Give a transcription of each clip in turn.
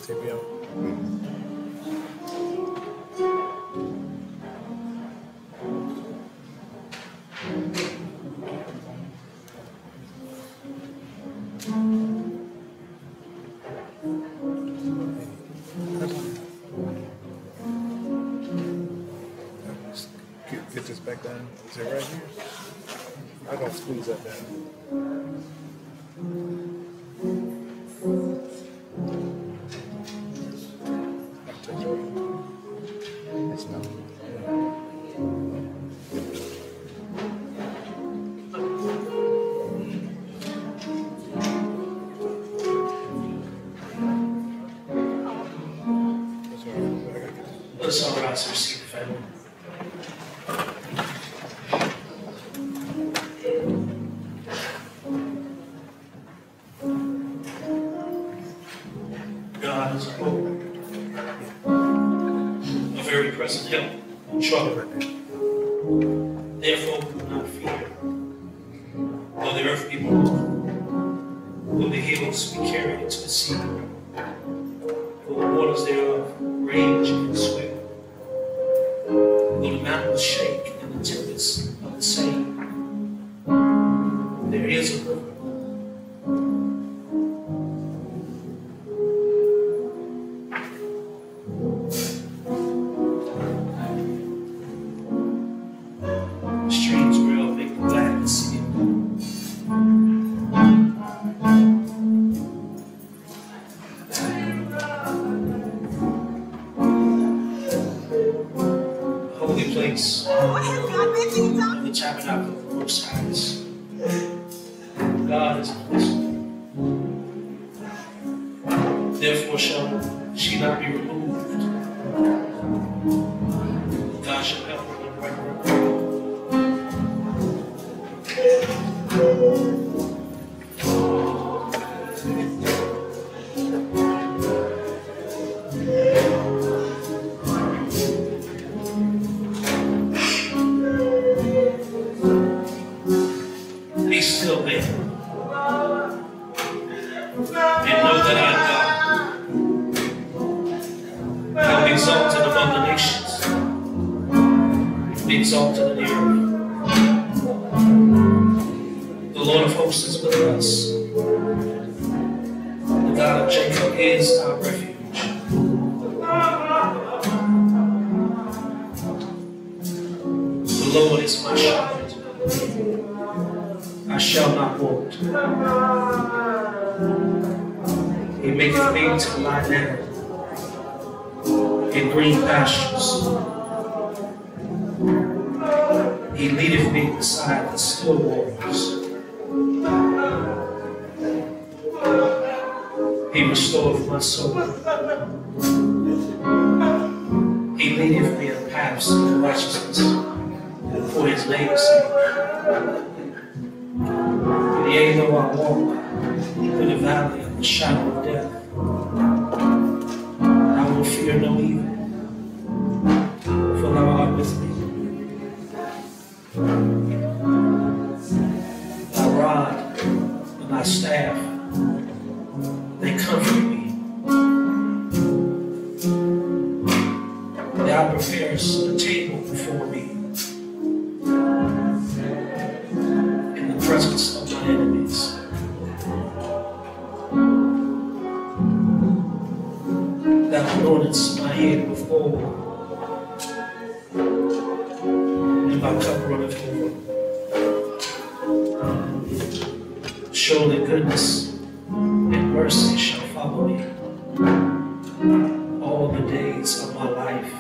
Get this back down. Is it right here? I gotta squeeze that down. I'll take it. It's not. Let's all rise and receive the family. God is hope, a very present help in trouble. Therefore, we will not fear, though the earth be moved, though the hills be carried into the sea, though the waters thereof rage and swell, though the mountains shake and the tempest of the same. There is a river. Streams whereof make me glad to see it. Holy place of the tabernacle of the Most High. God is blessed. Therefore shall she not be removed. God shall help her in right order. Be still there, and know that I am God. I am exalted among the nations, be exalted in the earth. The Lord of hosts is with us. The God of Jacob is our refuge. The Lord is my shepherd. I shall not want. He maketh me to lie down in green pastures. He leadeth me beside the still waters. He restoreth my soul. He leadeth me in paths of righteousness for his name's sake. Yea, though I walk through the valley of the shadow of death, I will fear no evil, for thou art with me. Thy rod and thy staff, they comfort me. Thou preparest a table before me in the presence of my enemies. Thou anointest my head with oil, and my cup runneth over. Surely goodness and mercy shall follow me all the days of my life,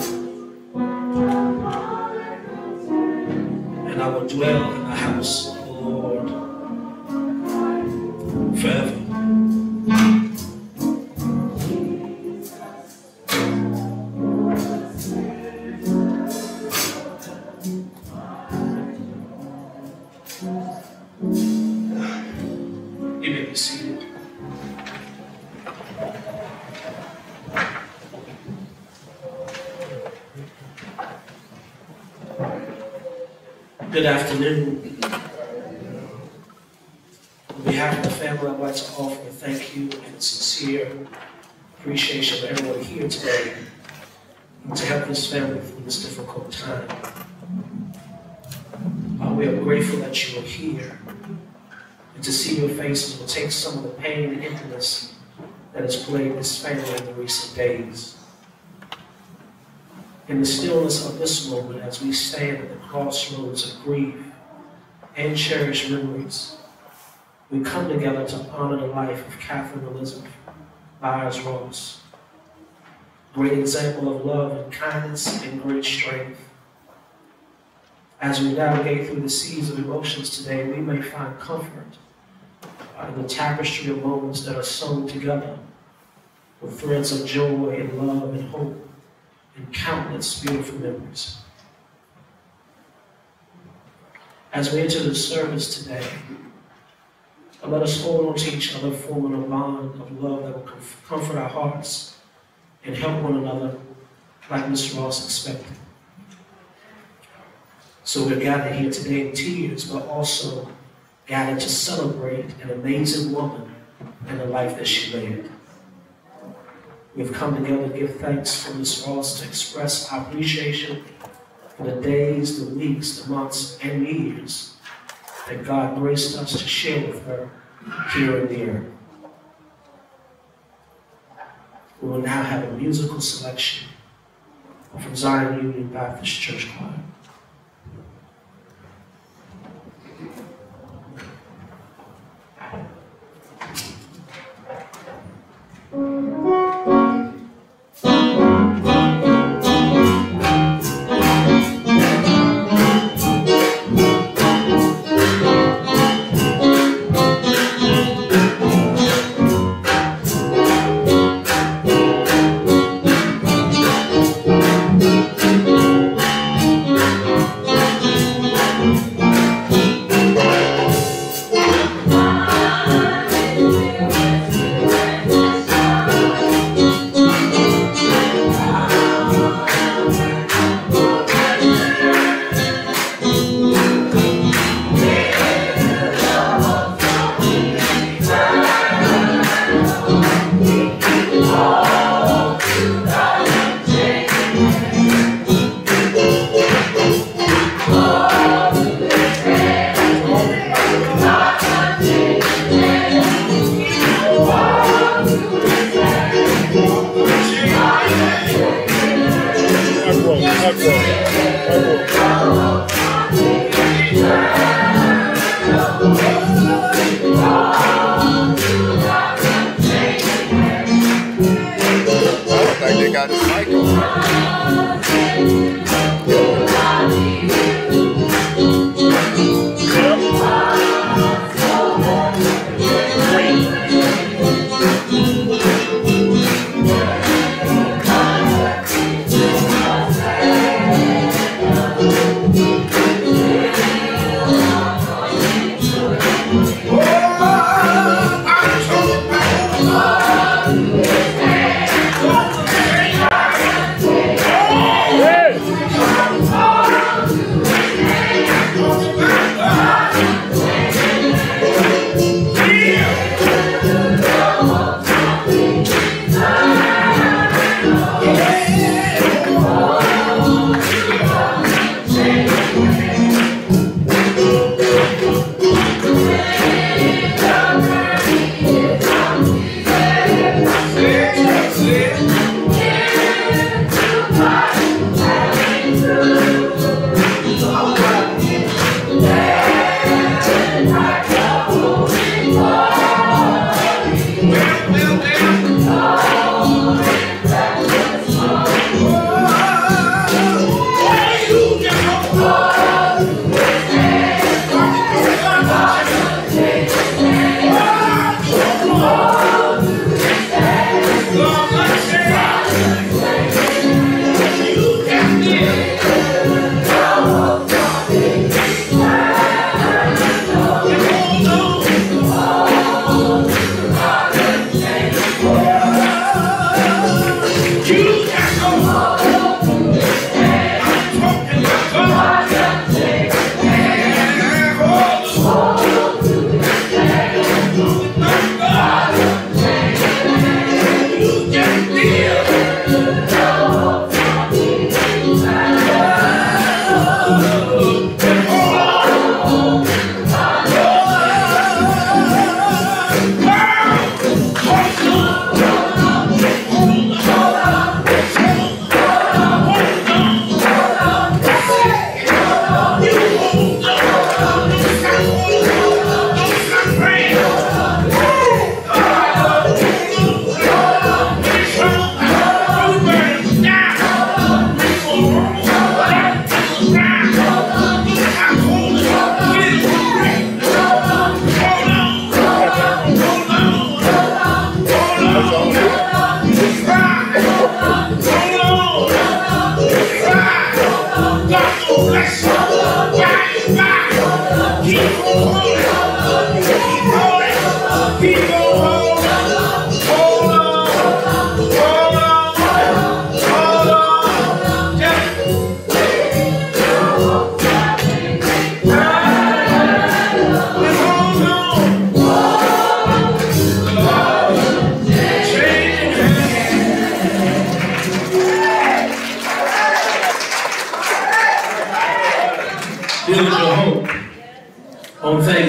and I will dwell in the house of the Lord forever. You may be seated. Good afternoon. On behalf of the family, I'd like to offer a thank you and sincere appreciation of everyone here today and to help this family through this difficult time. We are grateful that you are here, and to see your faces will take some of the pain and intimacy that has plagued this family in the recent days. In the stillness of this moment, as we stand at the crossroads of grief and cherished memories, we come together to honor the life of Catherine Elizabeth Beyers-Ross, great example of love and kindness and great strength. As we navigate through the seas of emotions today, we may find comfort in the tapestry of moments that are sewn together with threads of joy and love and hope and countless beautiful memories. As we enter the service today, let us hold on to each other, forming a bond of love that will comfort our hearts and help one another like Ms. Ross expected. So we're gathered here today in tears, but also gathered to celebrate an amazing woman and the life that she led. We've come together to give thanks for Ms. Ross, to express our appreciation for the days, the weeks, the months, and years that God graced us to share with her here in the earth. We will now have a musical selection from Zion Union Baptist Church Choir.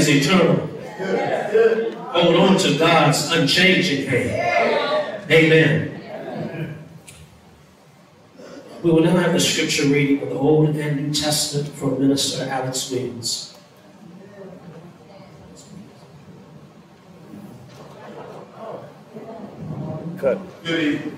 eternal. Hold on to God's unchanging hand. Amen. We will now have the scripture reading of the Old and New Testament from Minister Alex Williams. Cut. Good evening.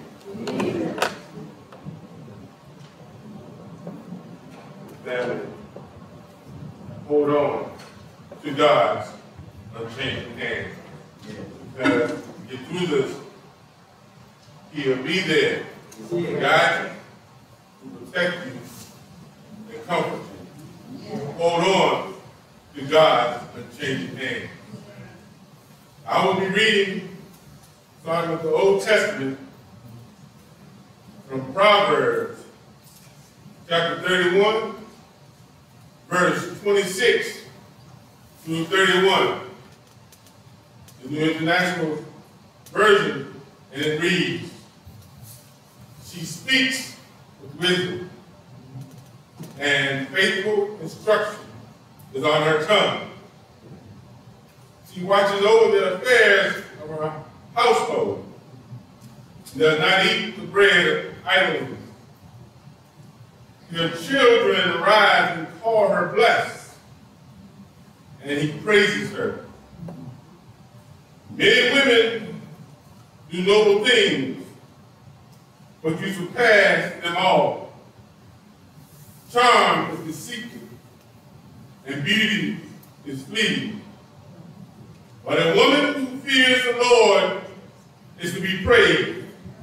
Family, hold on to God's unchanging hand. Because to get through this, He'll be there to guide you, to protect you, and comfort you. Hold on to God's unchanging hand. I will be reading, starting with the Old Testament, from Proverbs, chapter 31, verse 26 through 31. The New International Version, and it reads, "She speaks with wisdom, and faithful instruction is on her tongue. She watches over the affairs of her household, does not eat the bread of idleness. Your children arise and call her blessed, and he praises her. Many women do noble things, but you surpass them all. Charm is deceitful, and beauty is fleeting. But a woman who fears the Lord is to be praised.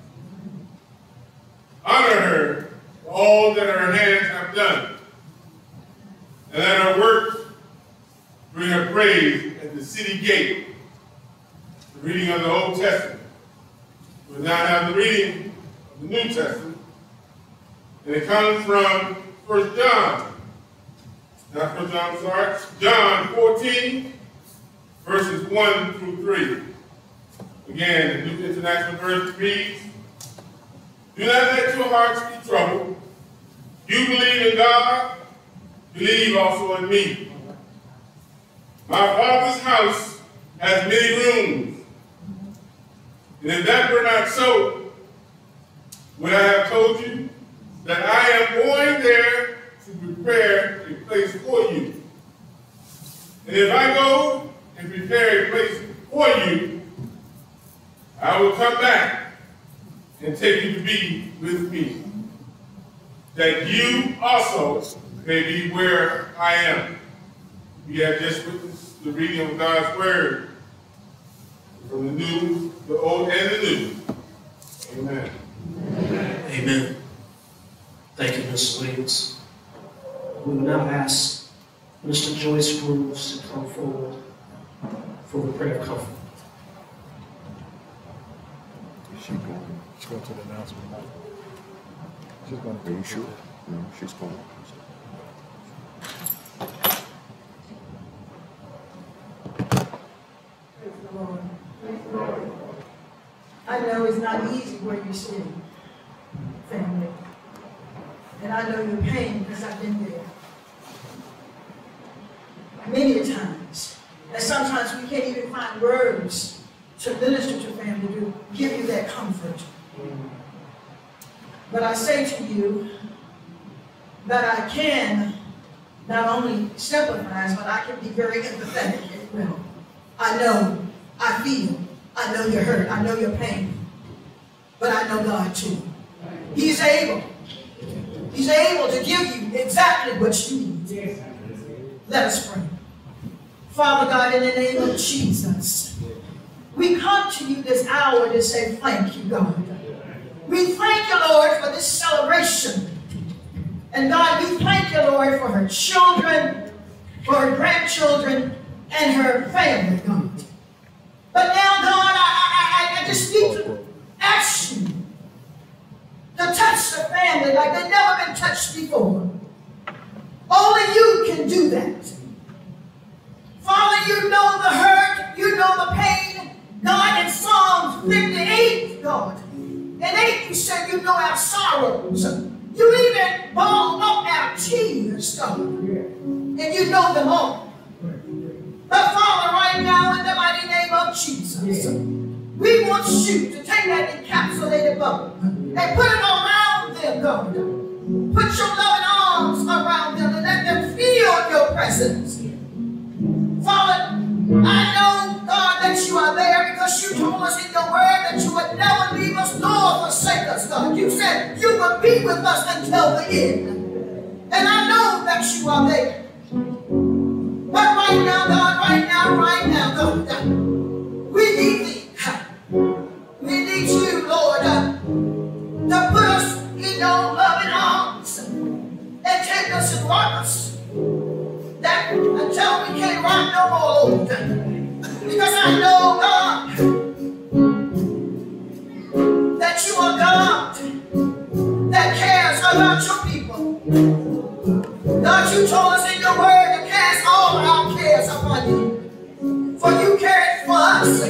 Honor her for all that her hands have done, and let her works bring her praise at the city gate." The reading of the Old Testament. We now have the reading of the New Testament, and it comes from 1 John. Not 1 John, sorry. John 14, verses 1 through 3. Again, the New International Version reads, "Do not let your hearts be troubled. You believe in God, believe also in me. My Father's house has many rooms. And if that were not so, would I have told you that I am going there to prepare a place for you? And if I go and prepare a place for you, I will come back and take you to be with me, that you also may be where I am." We have just witnessed the reading of God's word from the New, the Old, and the New. Amen. Amen. Thank you, Mr. Williams. We will now ask Mr. Joyce Grooves to come forward for the prayer of comfort. She's going to the announcement. She's going to. Are you sure? No, she's going. Praise the Lord. Praise the Lord. I know it's not easy where you're sitting, family. And I know your pain because I've been there many times. And sometimes we can't even find words to minister to family, to give you that comfort. But I say to you that I can not only sympathize, but I can be very empathetic as well. I know, I feel, I know you're hurt, I know your pain, but I know God too. He's able. He's able to give you exactly what you need. Let us pray. Father God, in the name of Jesus, we come to you this hour to say thank you, God. We thank you, Lord, for this celebration. And God, we thank you, Lord, for her children, for her grandchildren, and her family, God. But now, God, I just need to ask you to touch the family like they've never been touched before. Only you can do that. Father, you know the hurt, you know the pain. God, in Psalms 58, God, in 8 you said you know our sorrows. You even bottled up our tears, God, and you know them all. But Father, right now, in the mighty name of Jesus, we want you to take that encapsulated bubble and put it around them, God. Put your loving arms around them and let them feel your presence. Father, I know, God, that you are there because you told us in your word that you would never leave us nor forsake us, God. You said you would be with us until the end. And I know that you are there. But right now, God, right now, God, we need thee. We need you, Lord, to put us in your loving arms and take us and rock us. That until we can't rock no more, Lord. Because I know, God, that you are God that cares about your people. God, you told us in your word to cast all our cares upon you. For you cared for us.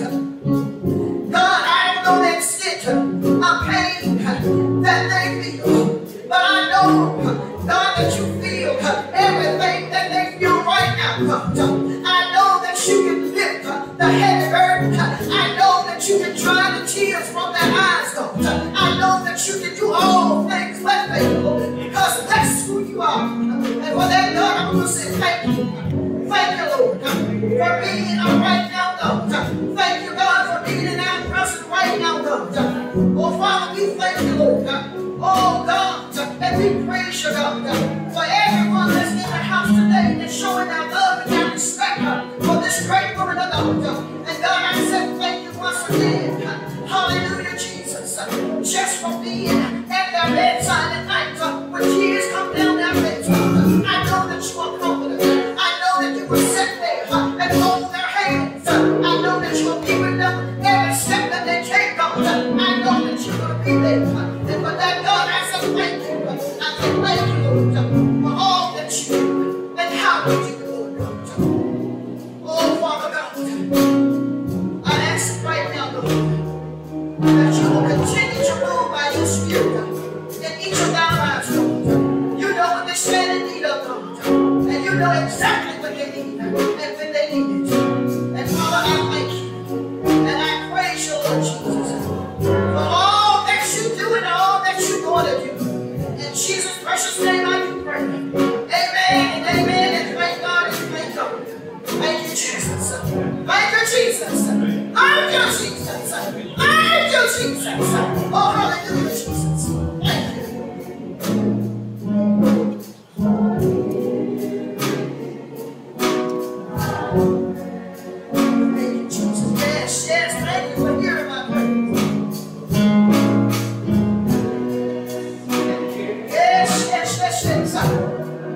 God, I don't know the extent of pain that they feel. But I know, God, that you feel everything that they feel right now, God. I know that you can lift the heavy burden. I know that you can dry the tears from their eyes, God. I know that you can do all things but faithful because that's who you are. And for that, God, I'm going to say thank you. Thank you, Lord, for being right now, God. Thank you, God, for being in our presence right now, God. Oh, Father, we thank you, Lord. Oh, God, and we praise you, God, for everyone that's in the house today that's showing our love and our respect for this great woman of God. And God, I said thank you once again. Hallelujah, Jesus. Just for being at their bedside at night when tears come down their face. I know that you are confident. I know that you will sit there and hold their hands. I know that you will be with them every step that they take, God. I know that you're going to be there. And for that, God, I say thank you. I say thank you, Lord, for all that you do and how you do, Lord God. Oh, Father God, I ask right now, Lord, that you will continue to move by your Spirit in each of our lives, Lord. You know what they stand in need of, God. And you know exactly what they need and when they need it. And Father, I thank you. And I praise you, Lord Jesus, for all that you do and all that you're going to do. In Jesus' precious name I do pray. Amen and amen and thank God and thank God. Thank you, Jesus. Thank you, Jesus. Thank you, Jesus. Thank you, Jesus. Oh, hallelujah, Jesus. Thank you. Thank you, Jesus. Yes, yes, thank you for hearing my prayer. Yes, yes, yes, yes.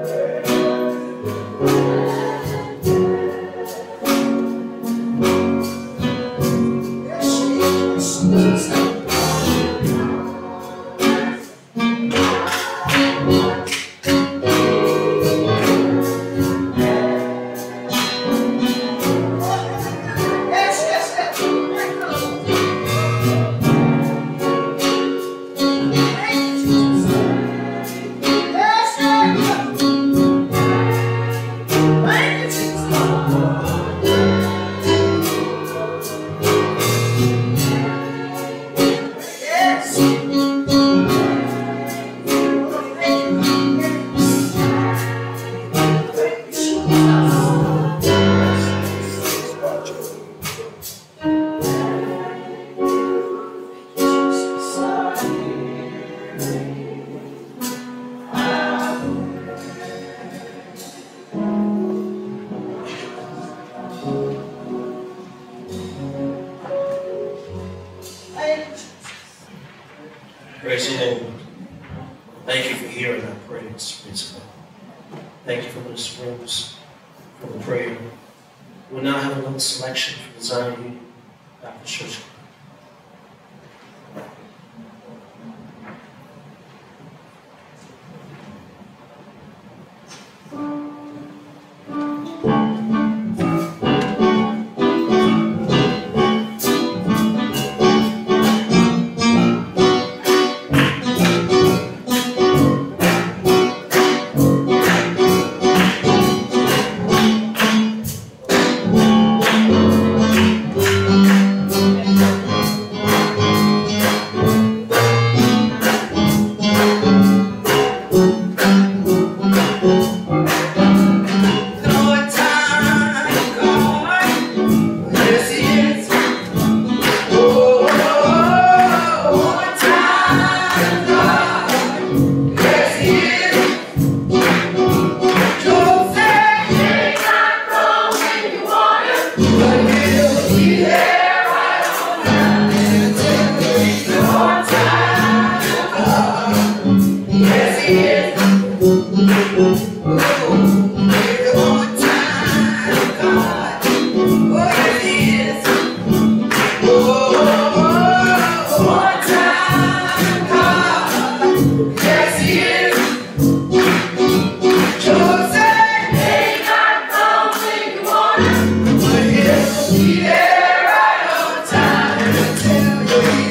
Praise your name. Thank you for hearing our prayers, praise God. Thank you for those words, for the prayer. We'll now have another selection from the Zion Baptist Church.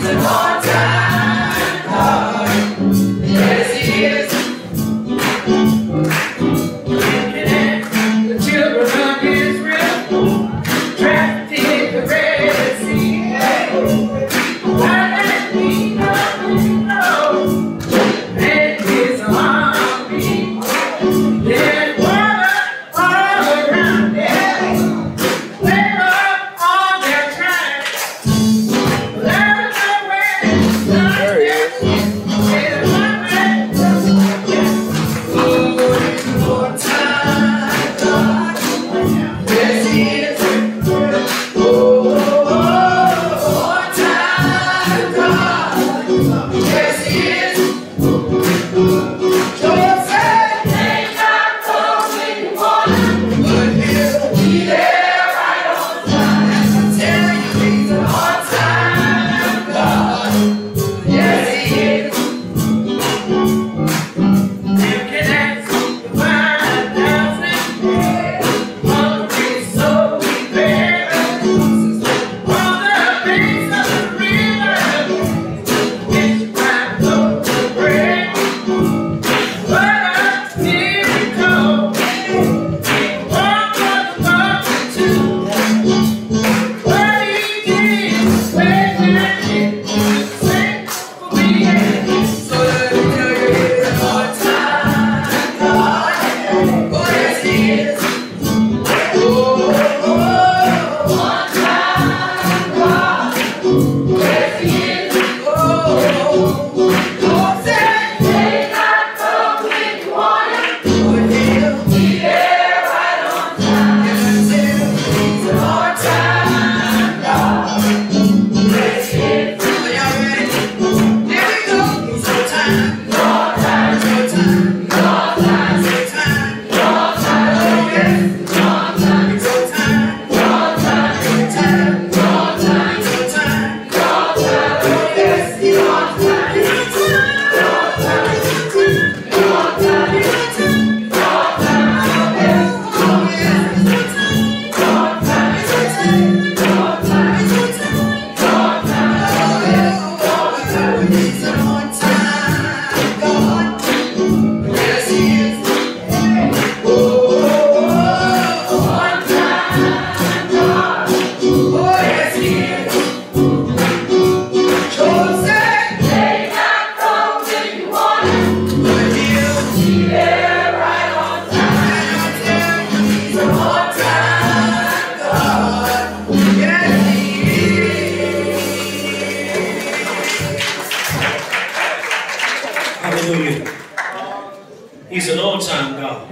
He's an on-time God.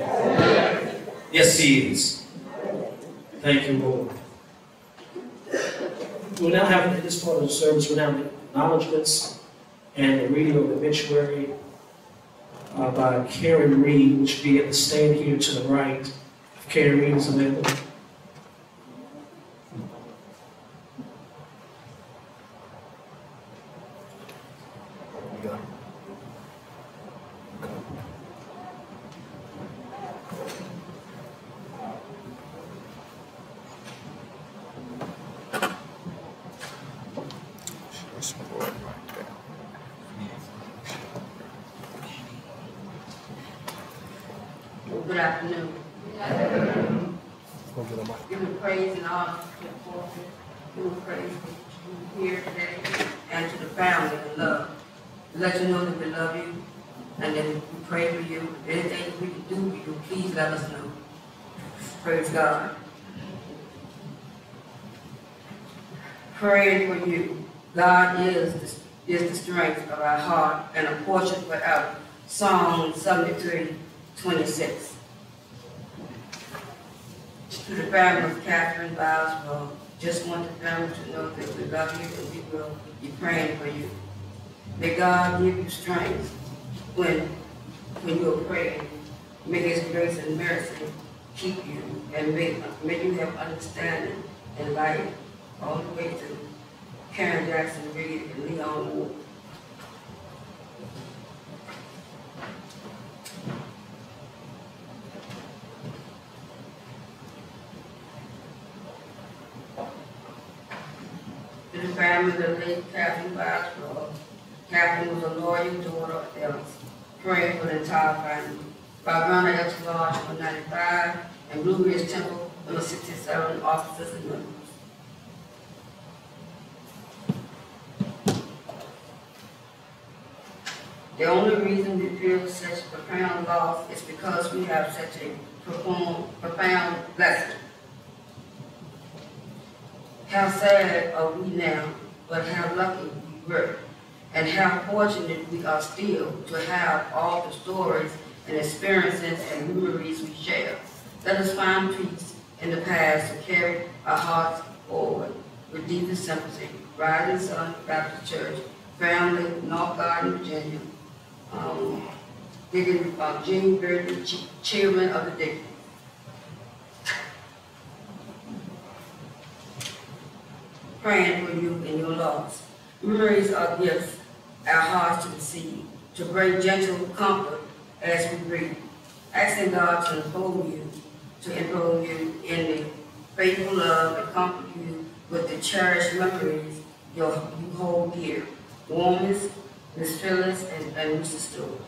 Yes, He is. Thank you, Lord. We'll now have, at this part of the service, we'll have the acknowledgments and the reading of the obituary by Karen Reed, which will be at the stand here to the right. If Karen Reed is available. Good afternoon. Give me praise and honor to the pulpit. Give me praise for you here today and to the family and love. To let you know that we love you and that we pray for you. If anything we can do for you, please let us know. Praise God. Praying for you. God is the strength of our heart and a portion forever. Psalm 73:26. To the family of Catherine Beyers-Ross, just want the family to know that we love you and we will be praying for you. May God give you strength when you are praying. May His grace and mercy keep you, and may you have understanding and light all the way to Karen Jackson Reed and Leon Wood. To the family family of late Catherine Beyers-Ross. Catherine was a loyal daughter of Ellis, praying for the entire family. By X Lodge, 195, and Blue Ridge Temple, number 67, officers and members. The only reason we feel such profound loss is because we have such a profound blessing. How sad are we now, but how lucky we were, and how fortunate we are still to have all the stories and experiences and memories we share. Let us find peace in the past to carry our hearts forward with deepest sympathy. Rising Sun Baptist Church, family, North Garden, Virginia. Gene Burton, chairman of the day. Praying for you and your loss. Memories are gifts, our hearts to receive, to bring gentle comfort as we grieve. Asking God to enfold you in the faithful love and comfort you with the cherished memories you hold dear. Warmest, Miss Phyllis and Mrs. Stewart.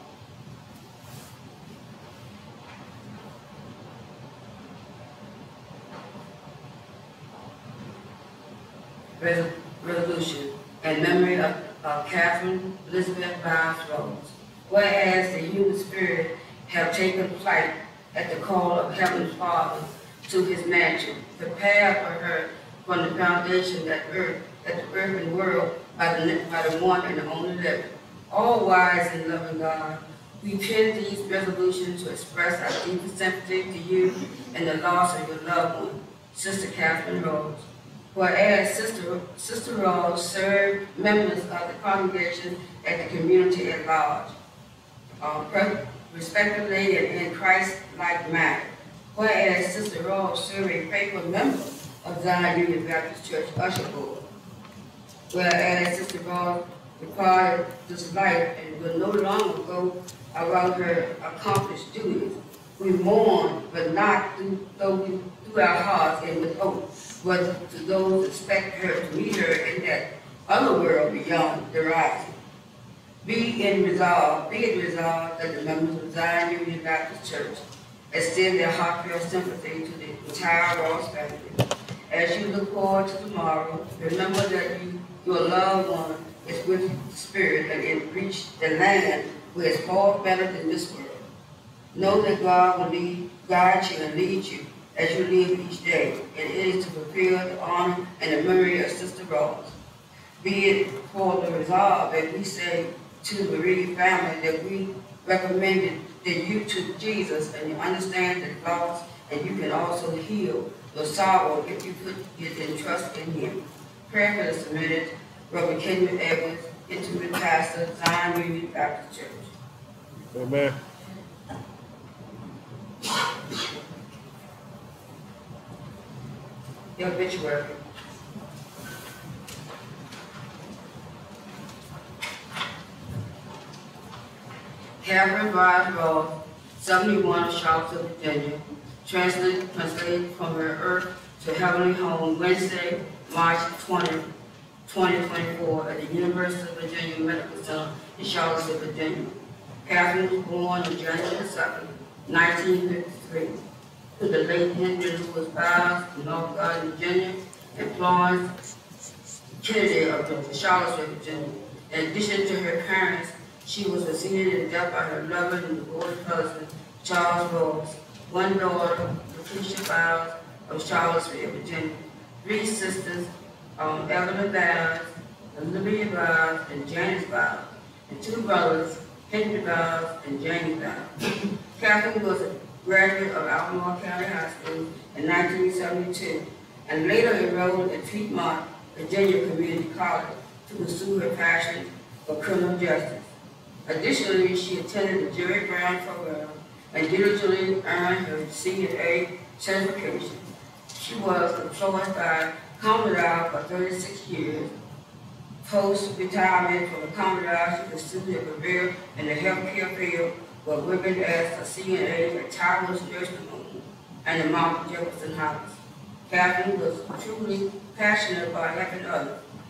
Resolution in memory of Catherine Elizabeth Beyers-Ross. Whereas the human spirit have taken flight at the call of Heaven's Father to his mansion, prepare for her from the foundation that the earth and world by the one and the only living. All wise and loving God, we pen these resolutions to express our deepest sympathy to you and the loss of your loved one, Sister Catherine Rose. Whereas Sister Rose served members of the congregation and the community at large, respectively and in Christ-like manner. Whereas Sister Rose served a faithful member of Zion Union Baptist Church Usher Board. Whereas Sister Rose required this life and will no longer go around her accomplished duties. We mourn, but not through our hearts and with hope, but to those who expect her to meet her in that other world beyond the horizon. Be it resolved that the members of Zion Union Baptist Church extend their heartfelt sympathy to the entire Ross family. As you look forward to tomorrow, remember that your loved one is with the Spirit and it reached the land where it's far better than this world. Know that God will guide you and lead you as you live each day, and it is to fulfill the honor and the memory of Sister Rose. Be it for the resolve that we say to the bereaved family that we recommended that you to Jesus and you understand the loss, and you can also heal your sorrow if you put it in trust in Him. Prayerfully submitted, Reverend Kendrick Edwards, Intimate Pastor, Zion Union Baptist Church. Amen. The obituary. Catherine Beyers-Ross, 71 of Charlottesville, Virginia, translated from her earth to heavenly home Wednesday, March 20, 2024 at the University of Virginia Medical Center in Charlottesville, Virginia. Catherine was born on January 2, 1953, to the late Henry Louis Beyers in North Garden, Virginia, and Florence Kennedy of Charlottesville, Virginia. In addition to her parents, she was succeeded in death by her lover and devoted husband, Charles Rose, one daughter, Patricia Beyers of Charlottesville, Virginia, three sisters, Evelyn Beyers, Olivia Beyers, and Janice Beyers, and two brothers, Henry Beyers and James Beyers. Catherine was a graduate of Albemarle County High School in 1972, and later enrolled at Piedmont, Virginia Community College to pursue her passion for criminal justice. Additionally, she attended the Jerry Brown program and diligently earned her CNA certification. She was employed by Commodore for 36 years. Post-retirement from the Commodore, she pursued a career in the healthcare field, but working as a CNA at Towers Nursing Home and the Mount Jefferson House. Catherine was truly passionate about helping others.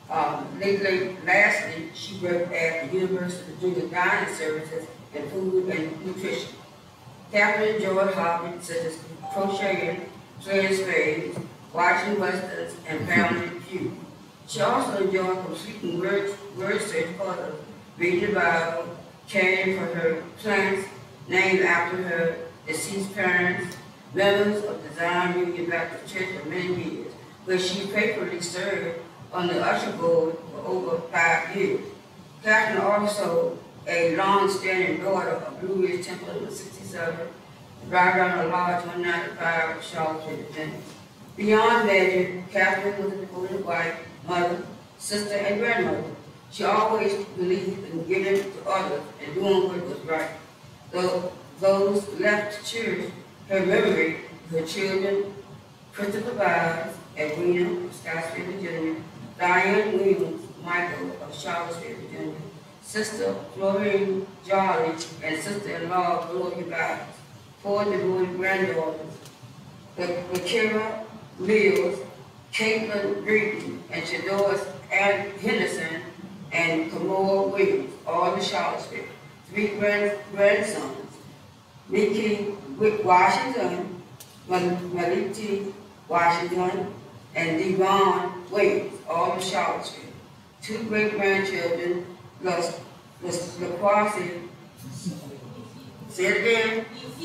Lastly, she worked at the University doing dining services in food and nutrition. Catherine enjoyed hobbies such as crocheting, playing spades, watching westerns, and family feud. She also enjoyed completing word search puzzles, reading the Bible, caring for her plants named after her deceased parents, members of the Zion Union Baptist Church for many years, where she faithfully served on the usher board for over 5 years. Catherine also a long-standing daughter of Blue Ridge Temple in 67, right on a large 195 of Charlottesville, Virginia. Beyond measure, Catherine was a devoted wife, mother, sister, and grandmother. She always believed in giving to others and doing what was right. Those left to cherish her memory, her children, Christopher Byers, Edwina of Scottsville, Virginia, Diane Williams, Michael of Charlottesville, Virginia, Sister Florine Jolly, and sister-in-law Gloria Byers, 4 devoted granddaughters, Lakira Mills, Caitlin Breeden, and Shadoris Ann Henderson, and Kamoa Williams, all in Charlottesville. 3 grandsons, Mickey Washington, Maliti Washington, and Devon Williams, all in Charlottesville. 2 great-grandchildren, LaQuasi, say it again,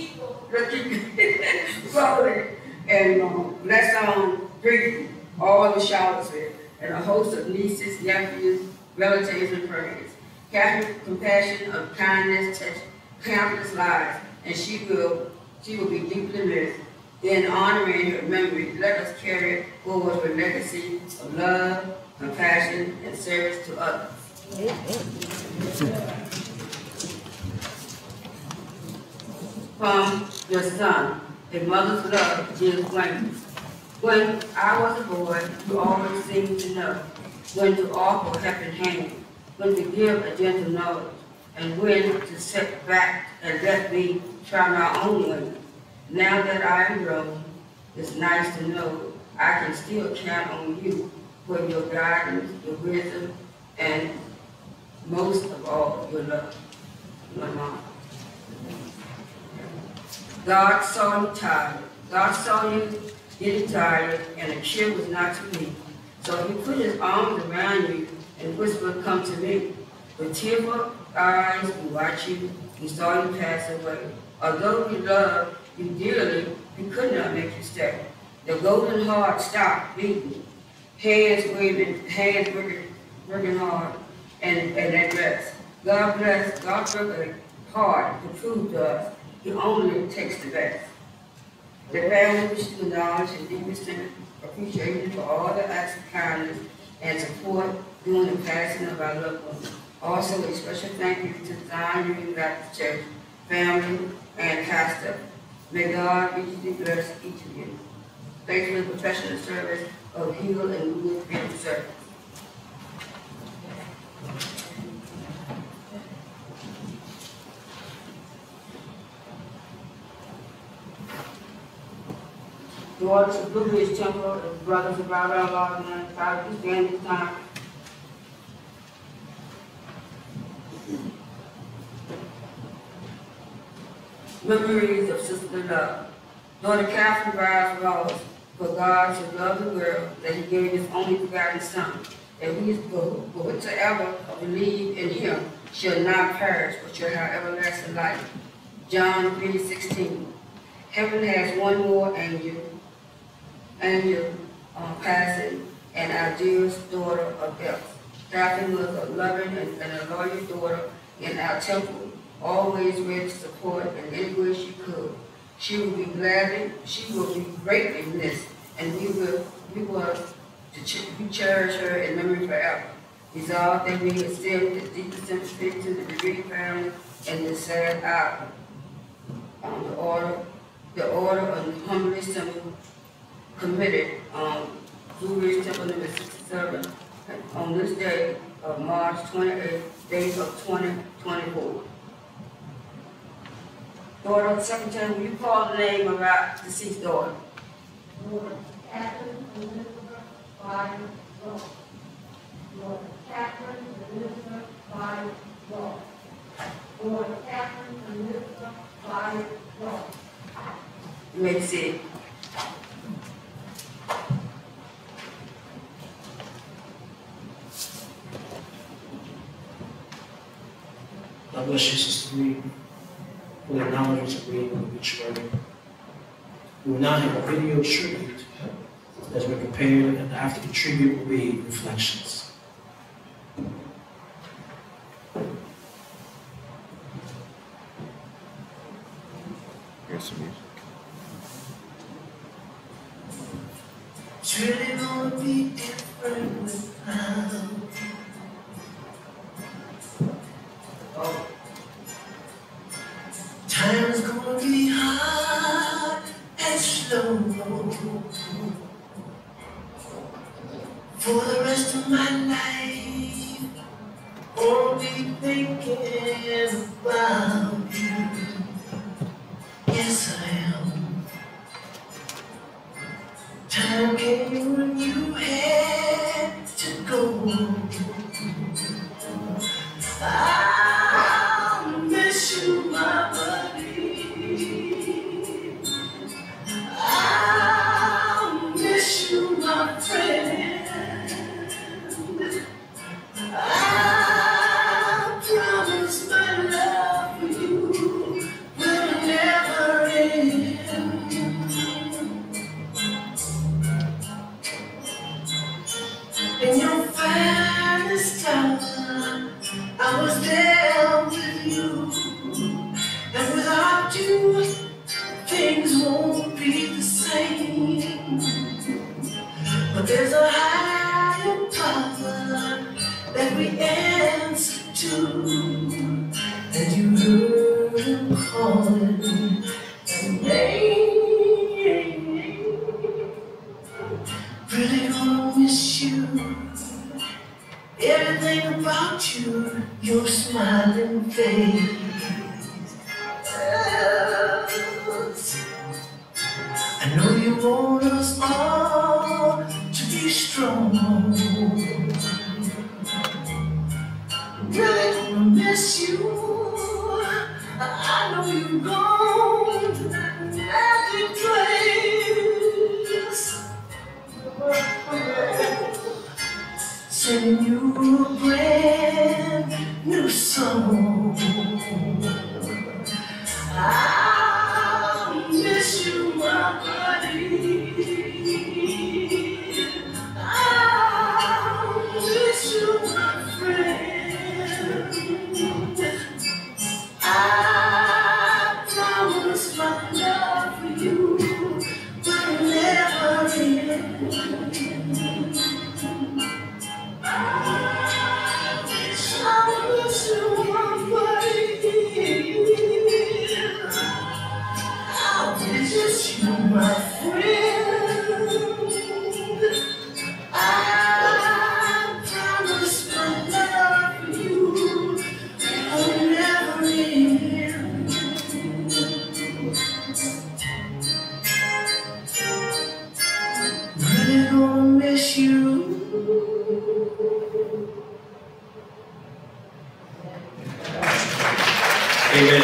Chloe, and Lesson Breeden, all in Charlottesville, and a host of nieces, nephews, relatives, and friends. Catherine's compassion of kindness touched countless lives, and she will be deeply missed. In honoring her memory, let us carry forward her legacy of love, compassion, and service to others. From your son, a mother's love, dear Wayne. When I was a boy, you always seemed to know when to offer a helping hand, when to give a gentle nod, and when to sit back and let me try my own way. Now that I am grown, it's nice to know I can still count on you for your guidance, your wisdom, and most of all, your love. My mom. God saw you tired. God saw you getting tired, and the cure was not to be. So he put his arms around you and whispered, "Come to me." With tearful eyes, we watched you, we saw you pass away. Although we loved you dearly, we could not make you stay. The golden heart stopped beating, hands waving, hands working hard, and at rest. God bless, God worked hard to prove to us He only takes the best. The family wishes to acknowledge and deepest appreciation for all the acts of kindness and support during the passing of our loved ones. Also, a special thank you to the Zion Union Baptist Church, family, and pastor. May God richly bless each of you. Thank you for the professional service of Heal and Good Family Service. Daughters of Blue Ridge Temple and brothers of our Lord and God, we stand this time. Memories of Sister Love. Daughter Catherine Beyers-Ross, for God so loved the world that He gave His only begotten Son, that we whatsoever believe in Him shall not perish, but shall have everlasting life. John 3:16. Heaven has one more angel passing, and our dearest daughter of death. Catherine was a loving and a loyal daughter in our temple, always ready to support in any way she could. She will be greatly missed, and we cherish her in memory forever. Resolved that we extend the deepest sympathy to the bereaved family in this sad hour. The order of the humbly simple committed Blue Ridge Temple number 67 on this day of March 28th, date of 2024. Daughter, Secretary, will you call the name of our deceased daughter? Catherine Elizabeth Beyers-Ross. Lord Catherine Elizabeth Beyers-Ross. Lord Catherine Elizabeth Beyers-Ross. You may sit. God bless you, Sister Reed, for the acknowledgments of reading the obituary. We will now have a video tribute as we're prepared, and after the tribute will be reflections. Here's some music. It's really gonna be different without. Time's gonna be hard and slow for the rest of my life. Only thinking about you. Yes, I am. Time came when you had to go. I'll miss you, my buddy. I'll miss you, my friend. I promise my love for you will never end. In your finest hour, I was there with you, and without you, things won't be the same. But there's a higher power that we answer to, and you heard him calling and name. Really gonna miss you. Everything about you, your smiling face. I know you want us all to be strong. Really gonna miss you. I know you're gone to that magic place. Singing you a brand new song. I'll miss you, my buddy. I'll miss you, my friend. I promise my love for you will never end. I miss you, my buddy. I'll miss you, my friend. I promise my love for you will never end. Really gonna miss you. Amen.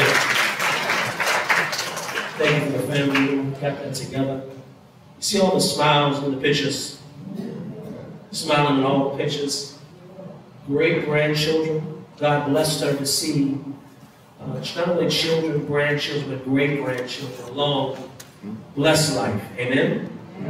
Thank you for the family who kept that together. You see all the smiles in the pictures, smiling in all the pictures. Great grandchildren. God blessed her to see not only children, grandchildren, but great grandchildren. A long, blessed life. Amen.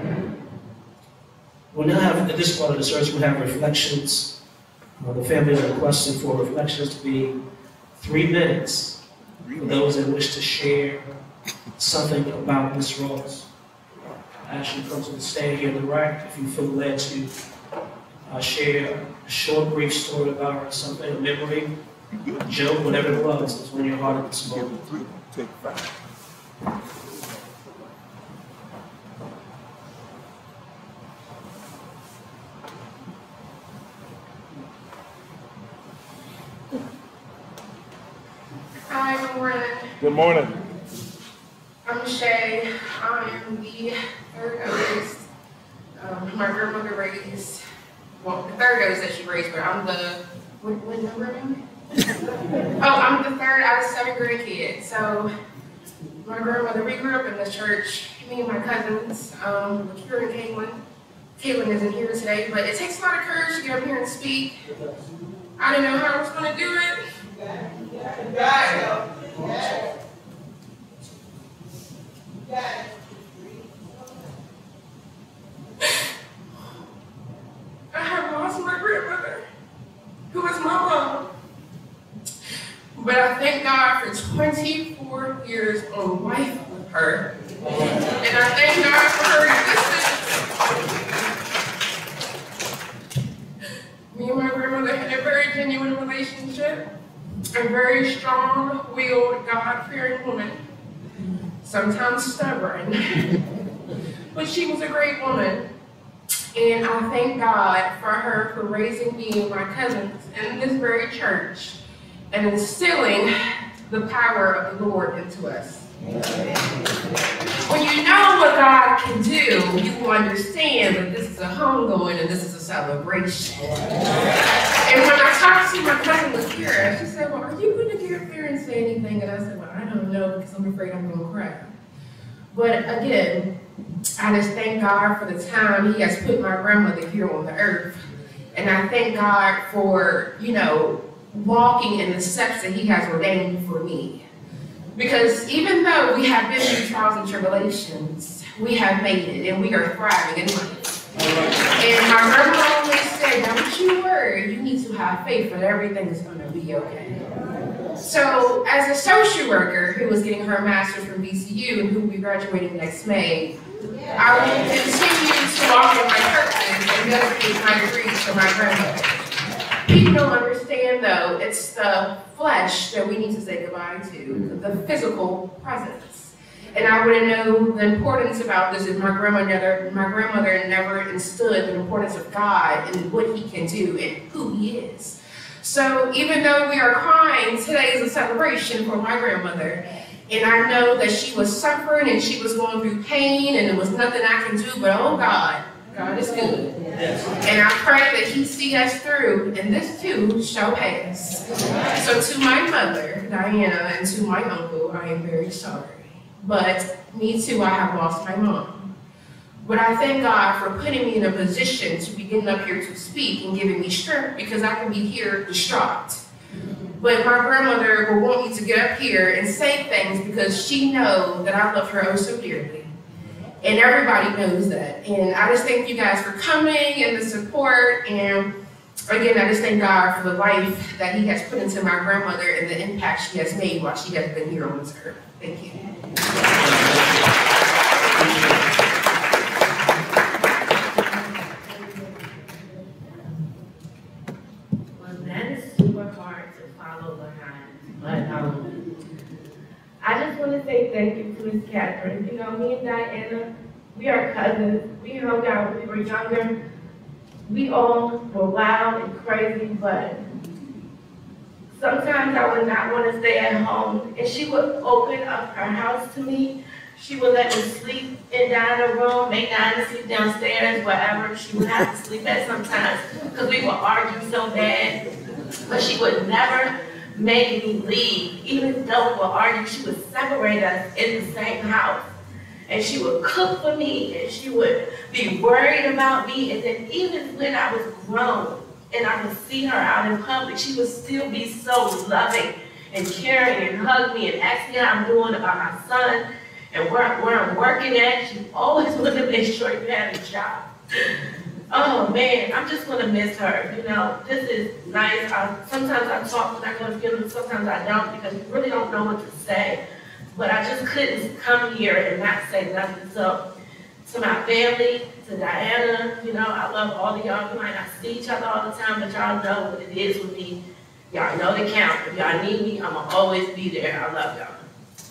We'll now have, at this part of the service, we'll have reflections. The family is requesting for reflections to be 3 minutes. For those that wish to share something about Miss Ross, I ask you to come to the stand here on the right if you feel led to share a short, brief story about her, something, a memory, a joke, whatever it was that's on your heart at this moment. Take 5. Hi, good morning. Good morning. I'm Shay. I am the third oldest. My grandmother raised well, the third oldest that she raised, but I'm the, what number am I? Oh, I'm the third out of 7 grandkids. So my grandmother, we grew up in the church, me and my cousins, Kira and Caitlin. Caitlin isn't here today, but it takes a lot of courage to get up here and speak. I didn't know how I was going to do it. I have lost my grandmother, who was my mom. But I thank God for 24 years of life with her. And I thank God for her existence. Me and my grandmother had a very genuine relationship. A very strong-willed, God-fearing woman. Sometimes stubborn. But she was a great woman. And I thank God for her for raising me and my cousins in this very church and instilling the power of the Lord into us. When you know what God can do, you will understand that this is a homegoing and this is a celebration. And when I talked to my cousin Lakira, she said, well, are you going to get up there and say anything? And I said, well, I don't know because I'm afraid I'm going to cry. But again, I just thank God for the time He has put my grandmother here on the earth. And I thank God for, you know, walking in the steps that He has ordained for me. Because even though we have been through trials and tribulations, we have made it and we are thriving in life. And my grandma always said, don't you worry, you need to have faith that everything is going to be okay. So as a social worker who was getting her master's from VCU and who will be graduating next May, I will continue to walk in my purpose and dedicate my degrees to my grandmother. People don't understand, though, it's the flesh that we need to say goodbye to, the physical presence. And I wouldn't know the importance about this if my grandmother never instilled the importance of God and what He can do and who He is. So even though we are crying, today is a celebration for my grandmother. And I know that she was suffering and she was going through pain and there was nothing I can do, but oh God, God is good. And I pray that He see us through, and this too shall pass. So to my mother, Diana, and to my uncle, I am very sorry. But me too, I have lost my mom. But I thank God for putting me in a position to be getting up here to speak and giving me strength because I can be here distraught. But my grandmother will want me to get up here and say things because she knows that I love her oh so dearly. And everybody knows that. And I just thank you guys for coming and the support. And again, I just thank God for the life that He has put into my grandmother and the impact she has made while she has been here on this earth. Thank you. Well, that is super hard to follow behind. But I just want to say thank you to Miss Catherine. You know, me and Diana, we are cousins. We hung out when we were younger. We all were wild and crazy, but sometimes I would not want to stay at home. And she would open up her house to me. She would let me sleep in the room, make Diana sleep downstairs, wherever. She would have to sleep at sometimes because we would argue so bad. But she would never make me leave. Even though we would argue, she would separate us in the same house. And she would cook for me, and she would be worried about me. And then even when I was grown and I would see her out in public, she would still be so loving and caring and hug me and ask me how I'm doing about my son and where I'm working at. She always wanted to make sure you had a job. Oh man, I'm just gonna miss her. You know, this is nice. Sometimes I talk when I go to funerals, sometimes I don't because you really don't know what to say. But I just couldn't come here and not say nothing. So to my family, to Diana, you know, I love all of y'all. We might not see each other all the time, but y'all know what it is with me. Y'all know the count. If y'all need me, I'm gonna always be there. I love y'all.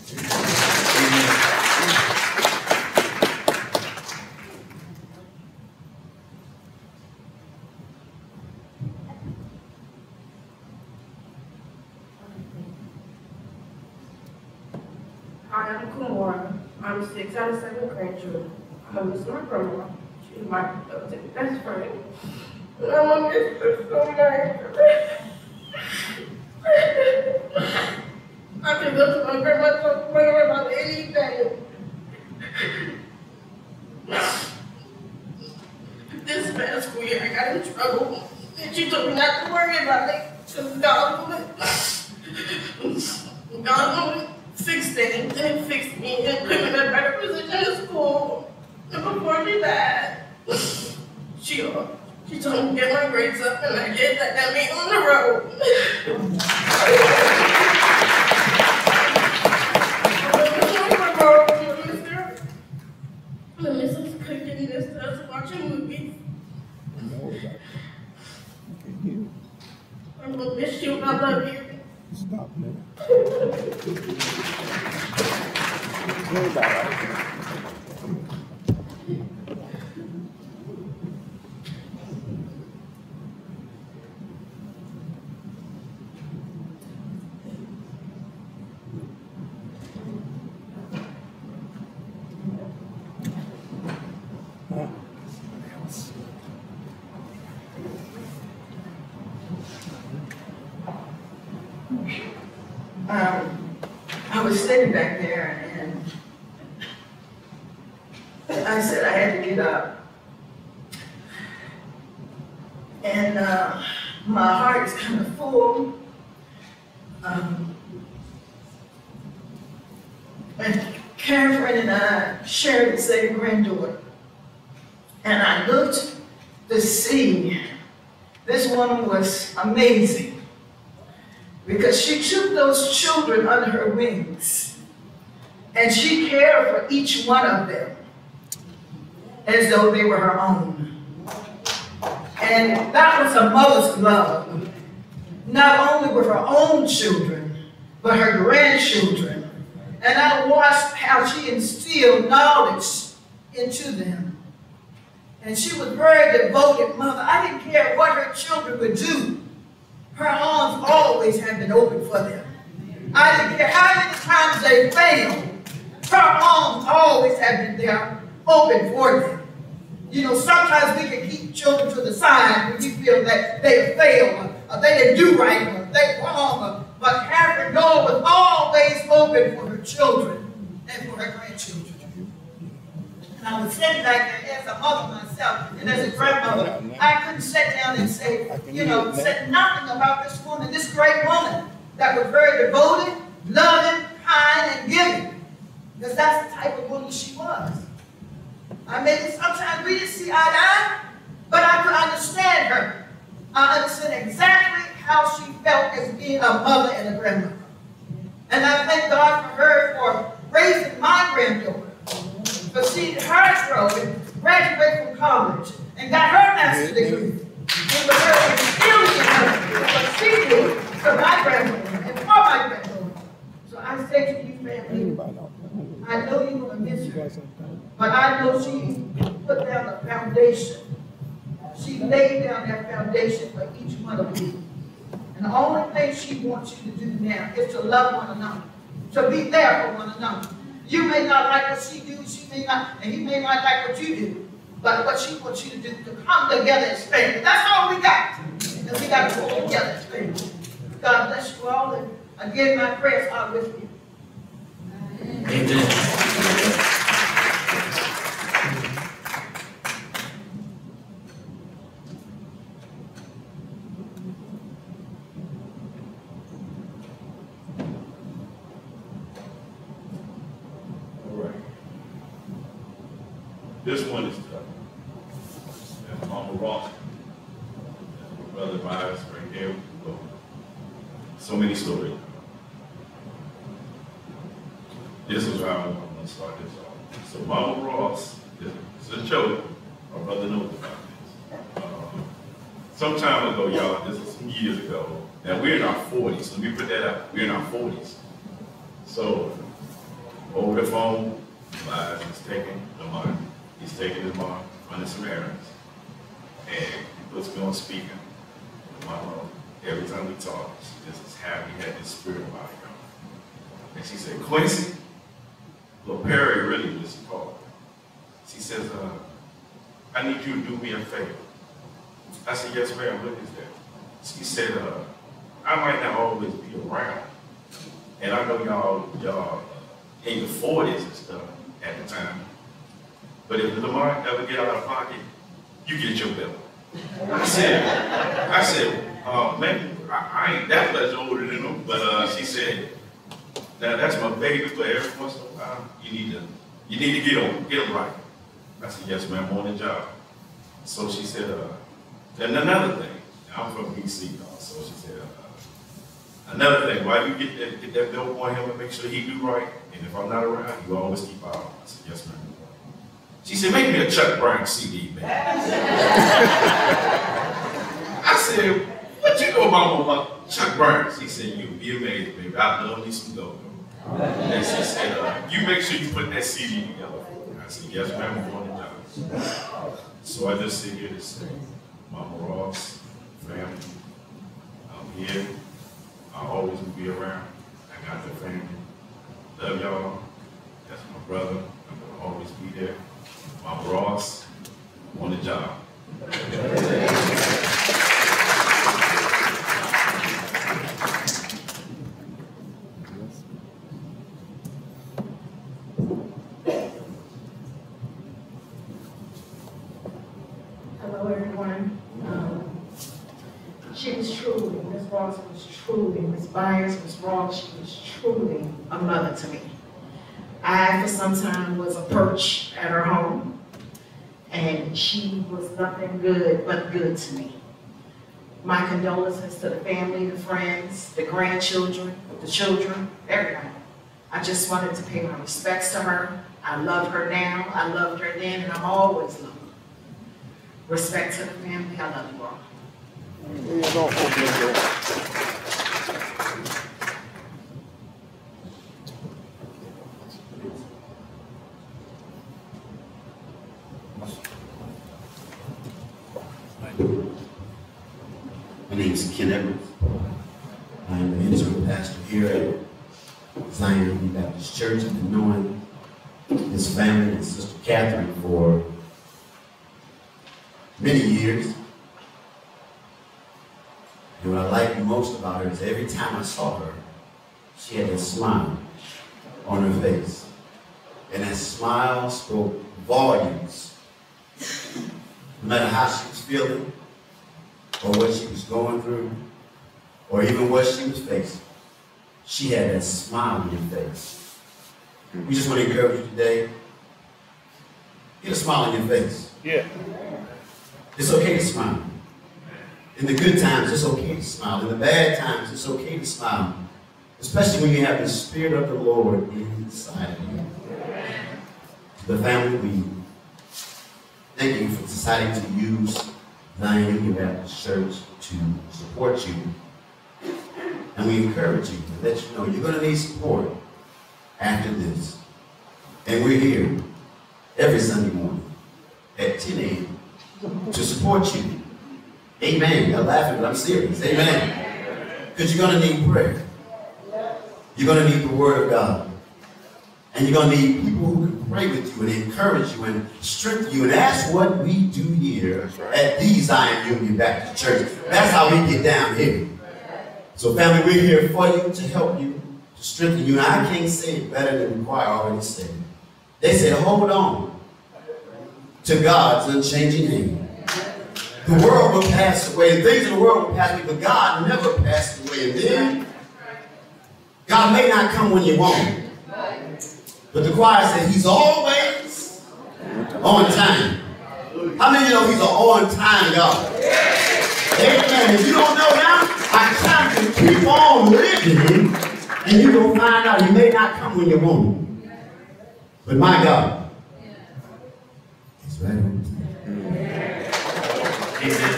Hi, I'm Kumora. I'm 6 out of 7 grandchildren. This is my grandma. She's my best friend. And I'm gonna miss her so much. I can go to my grandma and talk to her about anything. This past school year, I got in trouble. And she told me not to worry about it. Because God only fixed things and fixed me and put me in a better position in school. And before she died, she told me to get my grades up, and I did that. That means on the road. I miss us cooking, miss us watching movies. I'm gonna miss you. I love you. Stop now. I was sitting back there and I said I had to get up. And my heart is kind of full. And Catherine and I shared the same granddaughter. And I looked to see this woman was amazing. Because she took those children under her wings and she cared for each one of them as though they were her own. And that was a mother's love, not only with her own children, but her grandchildren. And I watched how she instilled knowledge into them. And she was a very devoted mother. I didn't care what her children would do. Her arms always have been open for them. I didn't care how many times they failed. Her arms always have been there, open for them. You know, sometimes we can keep children to the side when we feel that they failed, or they didn't do right, or they wrong. But Catherine door was always open for her children and for her grandchildren. And I was sitting back there as a mother myself and as a grandmother. I couldn't sit down and say, said nothing about this woman, this great woman that was very devoted, loving, kind, and giving. Because that's the type of woman she was. I mean, sometimes we didn't see eye to eye, but I could understand her. I understood exactly how she felt as being a mother and a grandmother. And I thank God for her for raising my granddaughter. For seeing her grow and graduate from college and got her master's degree. And for her instilling her what she did for my granddaughter and for my granddaughter. So I say to you, family, I know you're going to miss her, but I know she put down a foundation. She laid down that foundation for each one of you. And the only thing she wants you to do now is to love one another, to be there for one another. You may not like what she do, she may not, and he may not like what you do. But what she wants you to do, to come together as family. That's all we got. And we got to pull together as family. God bless you all, and again, my prayers are with you. Amen. This one is tough. And Mama Ross, and my brother Beyers right here. So many stories. This is how I'm going to start this off. So Mama Ross is a joke. My brother knows about this. Some time ago, y'all, this was some years ago. Now we're in our 40s. Let me put that up. We're in our 40s. So over the phone, Beyers is taking the money. He's taking his mom, running some errands, and he puts me on speaker. Mama, every time we talk, she just is happy, had this spirit about her. And she said, Quincy, well, Perry really was called. She says, I need you to do me a favor. I said, yes, ma'am, what is that? She said, I might not always be around. And I know y'all in your 40s and stuff at the time. But if Lamar ever get out of pocket, you get your bill. I said, man, I ain't that much older than him. But she said, now that's my baby, but every once in a while, you need to get him right. I said, yes, ma'am, I'm on the job. So she said, and another thing, I'm from BC, so she said, another thing, while you get that bill on him and make sure he do right, and if I'm not around, you always keep out. I said, yes, ma'am. She said, make me a Chuck Brown CD, man. I said, what you know about Chuck Brown? She said, you'll be amazed, baby. I love me some go-go. And she said, you make sure you put that CD together. I said, yes, ma'am, I'm on the job. So I just sit here to say, Mama Ross, family, I'm here. I'll always be around. I got the family. Love y'all. That's my brother. I'm gonna always be there. Mama Ross, I'm on the job. Hello, everyone. She was truly, Ms. Ross was truly, Ms. Beyers-Ross, she was truly a mother to me. I, for some time, was a perch at her home, and she was nothing good but good to me. My condolences to the family, the friends, the grandchildren, the children, everyone. I just wanted to pay my respects to her. I love her now, I loved her then, and I'm always loving her. Respect to the family, I love you all. My name is Ken Edwards. I am the interim pastor here at Zion Baptist Church. I've been knowing his family and Sister Catherine for many years. And what I like most about her is every time I saw her, she had a smile on her face. And that smile spoke volumes. No matter how she was feeling, or what she was going through, or even what she was facing, she had that smile on her face. We just want to encourage you today, get a smile on your face. Yeah. It's okay to smile. In the good times, it's okay to smile. In the bad times, it's okay to smile. Especially when you have the Spirit of the Lord inside of you. To the family, we thank you for deciding to use Zion Union Baptist Church to support you. And we encourage you to let you know you're going to need support after this. And we're here every Sunday morning at 10 a.m. to support you. Amen. You're laughing, but I'm serious. Amen. Because you're going to need prayer. You're going to need the Word of God. And you're going to need people who can pray with you and encourage you and strengthen you. And that's what we do here at the Zion Union Baptist Church. That's how we get down here. So family, we're here for you, to help you, to strengthen you. And I can't say it better than the choir already said. They said, hold on to God's unchanging hand. The world will pass away. Things in the world will pass away, but God never passes away. And then, God may not come when you want him. But the choir said he's always on time. How many of you know he's an on-time God? Amen. If you don't know now, I time to keep on living, and you're going to find out he may not come when you want him. But my God is right on time. Amen.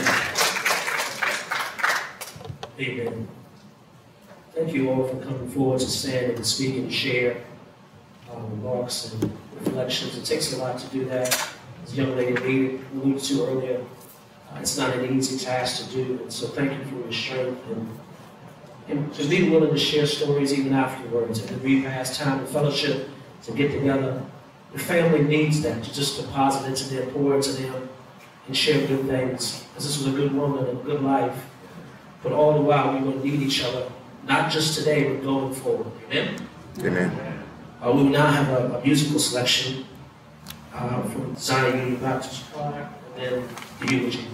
Amen. Thank you all for coming forward to stand and speak and share remarks and reflections. It takes a lot to do that. As the young lady alluded to earlier, it's not an easy task to do. And so thank you for your strength and to be willing to share stories even afterwards. And then we pass time of fellowship to get together. The family needs that, to just deposit into them, pour into them. and share good things. Because this was a good woman, a good life. But all the while, we will need each other, not just today, but going forward. Amen? Amen. We will now have a musical selection from Zion Union Baptist Choir, and then the eulogy.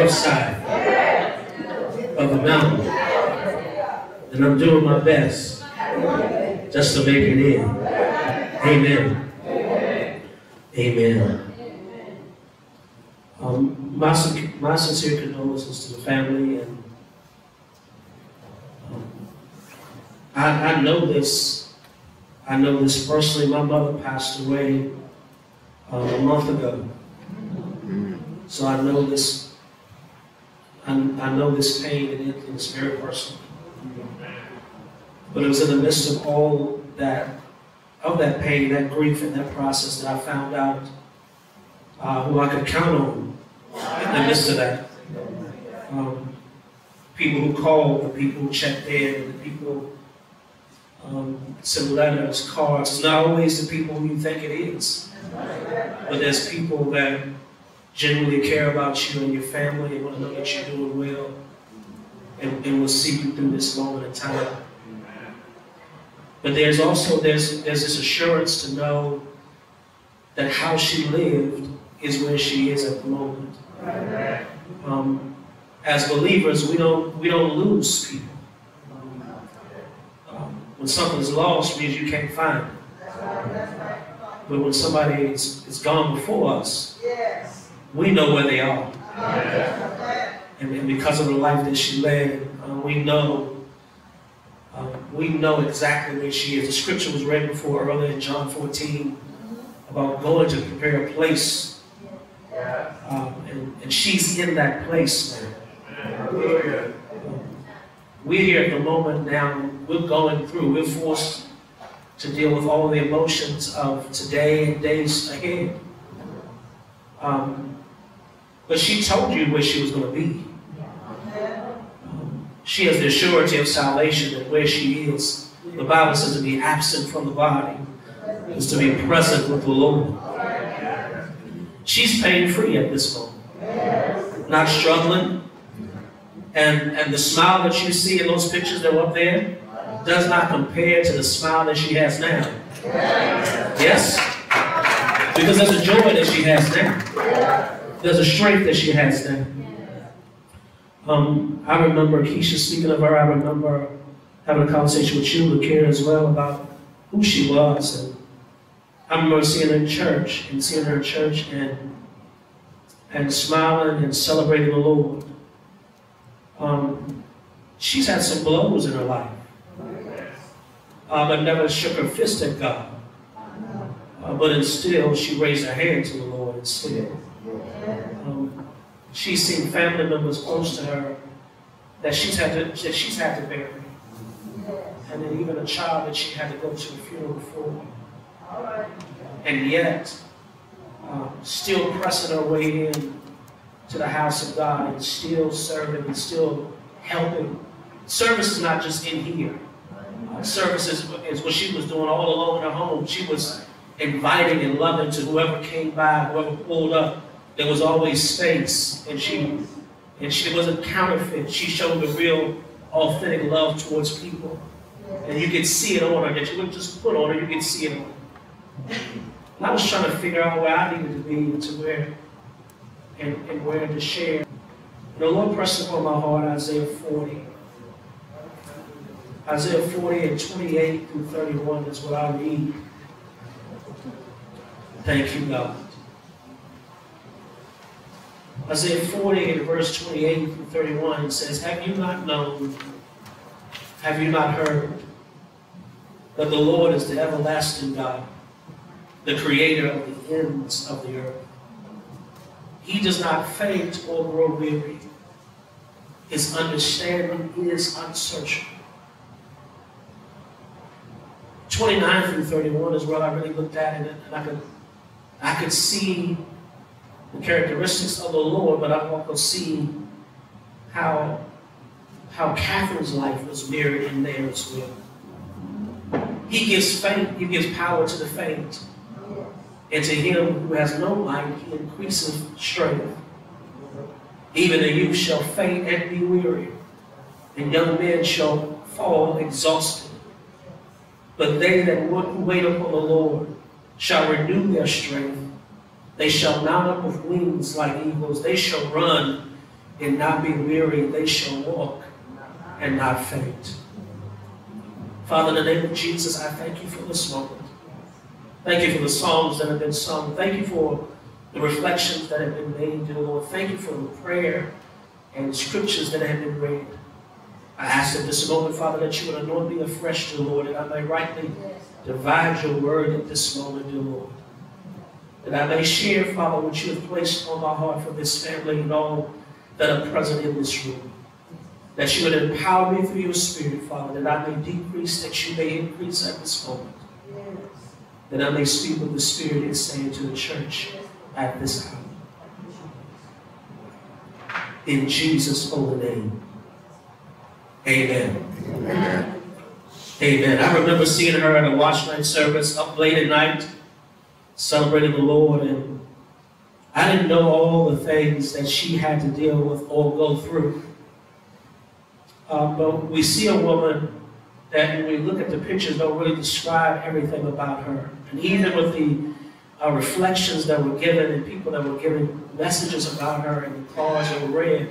rough side of the mountain. And I'm doing my best just to make it in. Amen. Amen. My sincere condolences to the family, and I know this. I know this personally. My mother passed away a month ago, so I know this. I know this pain, and it's very personal. But it was in the midst of all that, pain, that grief, and that process that I found out who I could count on in the midst of that. People who called, the people who checked in, the people send letters, cards. It's not always the people who you think it is, but there's people that genuinely care about you and your family and want to know that you're doing well, and will see you through this moment in time. But there's also there's this assurance to know that how she lived is where she is at the moment. As believers, we don't lose people. When something's lost, means you can't find it. But when somebody is gone before us, we know where they are. And because of the life that she led, we know exactly where she is. The scripture was read before earlier in John 14 about going to prepare a place. And she's in that place now. We're here at the moment now. We're going through. We're forced to deal with all the emotions of today and days ahead. But she told you where she was going to be. She has the assurance of salvation that where she is, the Bible says to be absent from the body is to be present with the Lord. She's pain-free at this moment, not struggling. And the smile that you see in those pictures that were up there does not compare to the smile that she has now. Yes? Because there's a joy that she has now. There's a strength that she has now. I remember Keisha speaking of her. I remember having a conversation with you, Karen, as well, about who she was. And I remember seeing her in church and smiling and celebrating the Lord. She's had some blows in her life, but never shook her fist at God. But instead, she raised her hand to the Lord instead. She's seen family members close to her that she's had to bury, and then even a child that she had to go to a funeral for, and yet still pressing her way in to the house of God and still serving and still helping. Service is not just in here. Service is what she was doing all alone in her home. She was inviting and loving to whoever came by, whoever pulled up. There was always space, and she wasn't counterfeit. She showed a real, authentic love towards people, and you could see it on her. That you wouldn't just put on her; you could see it on her. And I was trying to figure out where I needed to be and to where, and where to share. And the Lord pressed upon my heart Isaiah 40. Isaiah 40 and 28 through 31 is what I read. Thank you, God. Isaiah 40 and verse 28 through 31 says, "Have you not known, have you not heard, that the Lord is the everlasting God, the creator of the ends of the earth? He does not faint or grow weary. His understanding is unsearchable." 29 through 31 is what I really looked at, and I could see the characteristics of the Lord, but I also see how Catherine's life was mirrored in there as well. He gives power to the faint, and to him who has no might, he increases strength. Even the youth shall faint and be weary, and young men shall fall exhausted. But they that wait upon the Lord shall renew their strength. They shall mount up with wings like eagles. They shall run and not be weary, they shall walk and not faint. Father, in the name of Jesus, I thank you for this moment. Thank you for the songs that have been sung. Thank you for the reflections that have been made, dear Lord. Thank you for the prayer and the scriptures that have been read. I ask at this moment, Father, that you would anoint me afresh, dear Lord, that I may rightly divide your word at this moment, dear Lord. That I may share, Father, what you have placed on my heart for this family and all that are present in this room. That you would empower me through your Spirit, Father, that I may decrease, that you may increase at this moment. That I may speak what the Spirit is saying to the church at this hour. In Jesus' holy name. Amen. Amen. Amen. I remember seeing her at a watch night service up late at night, celebrating the Lord, and I didn't know all the things that she had to deal with or go through. But we see a woman that, when we look at the pictures, don't really describe everything about her. And even with the reflections that were given and people that were giving messages about her and the cards that were read,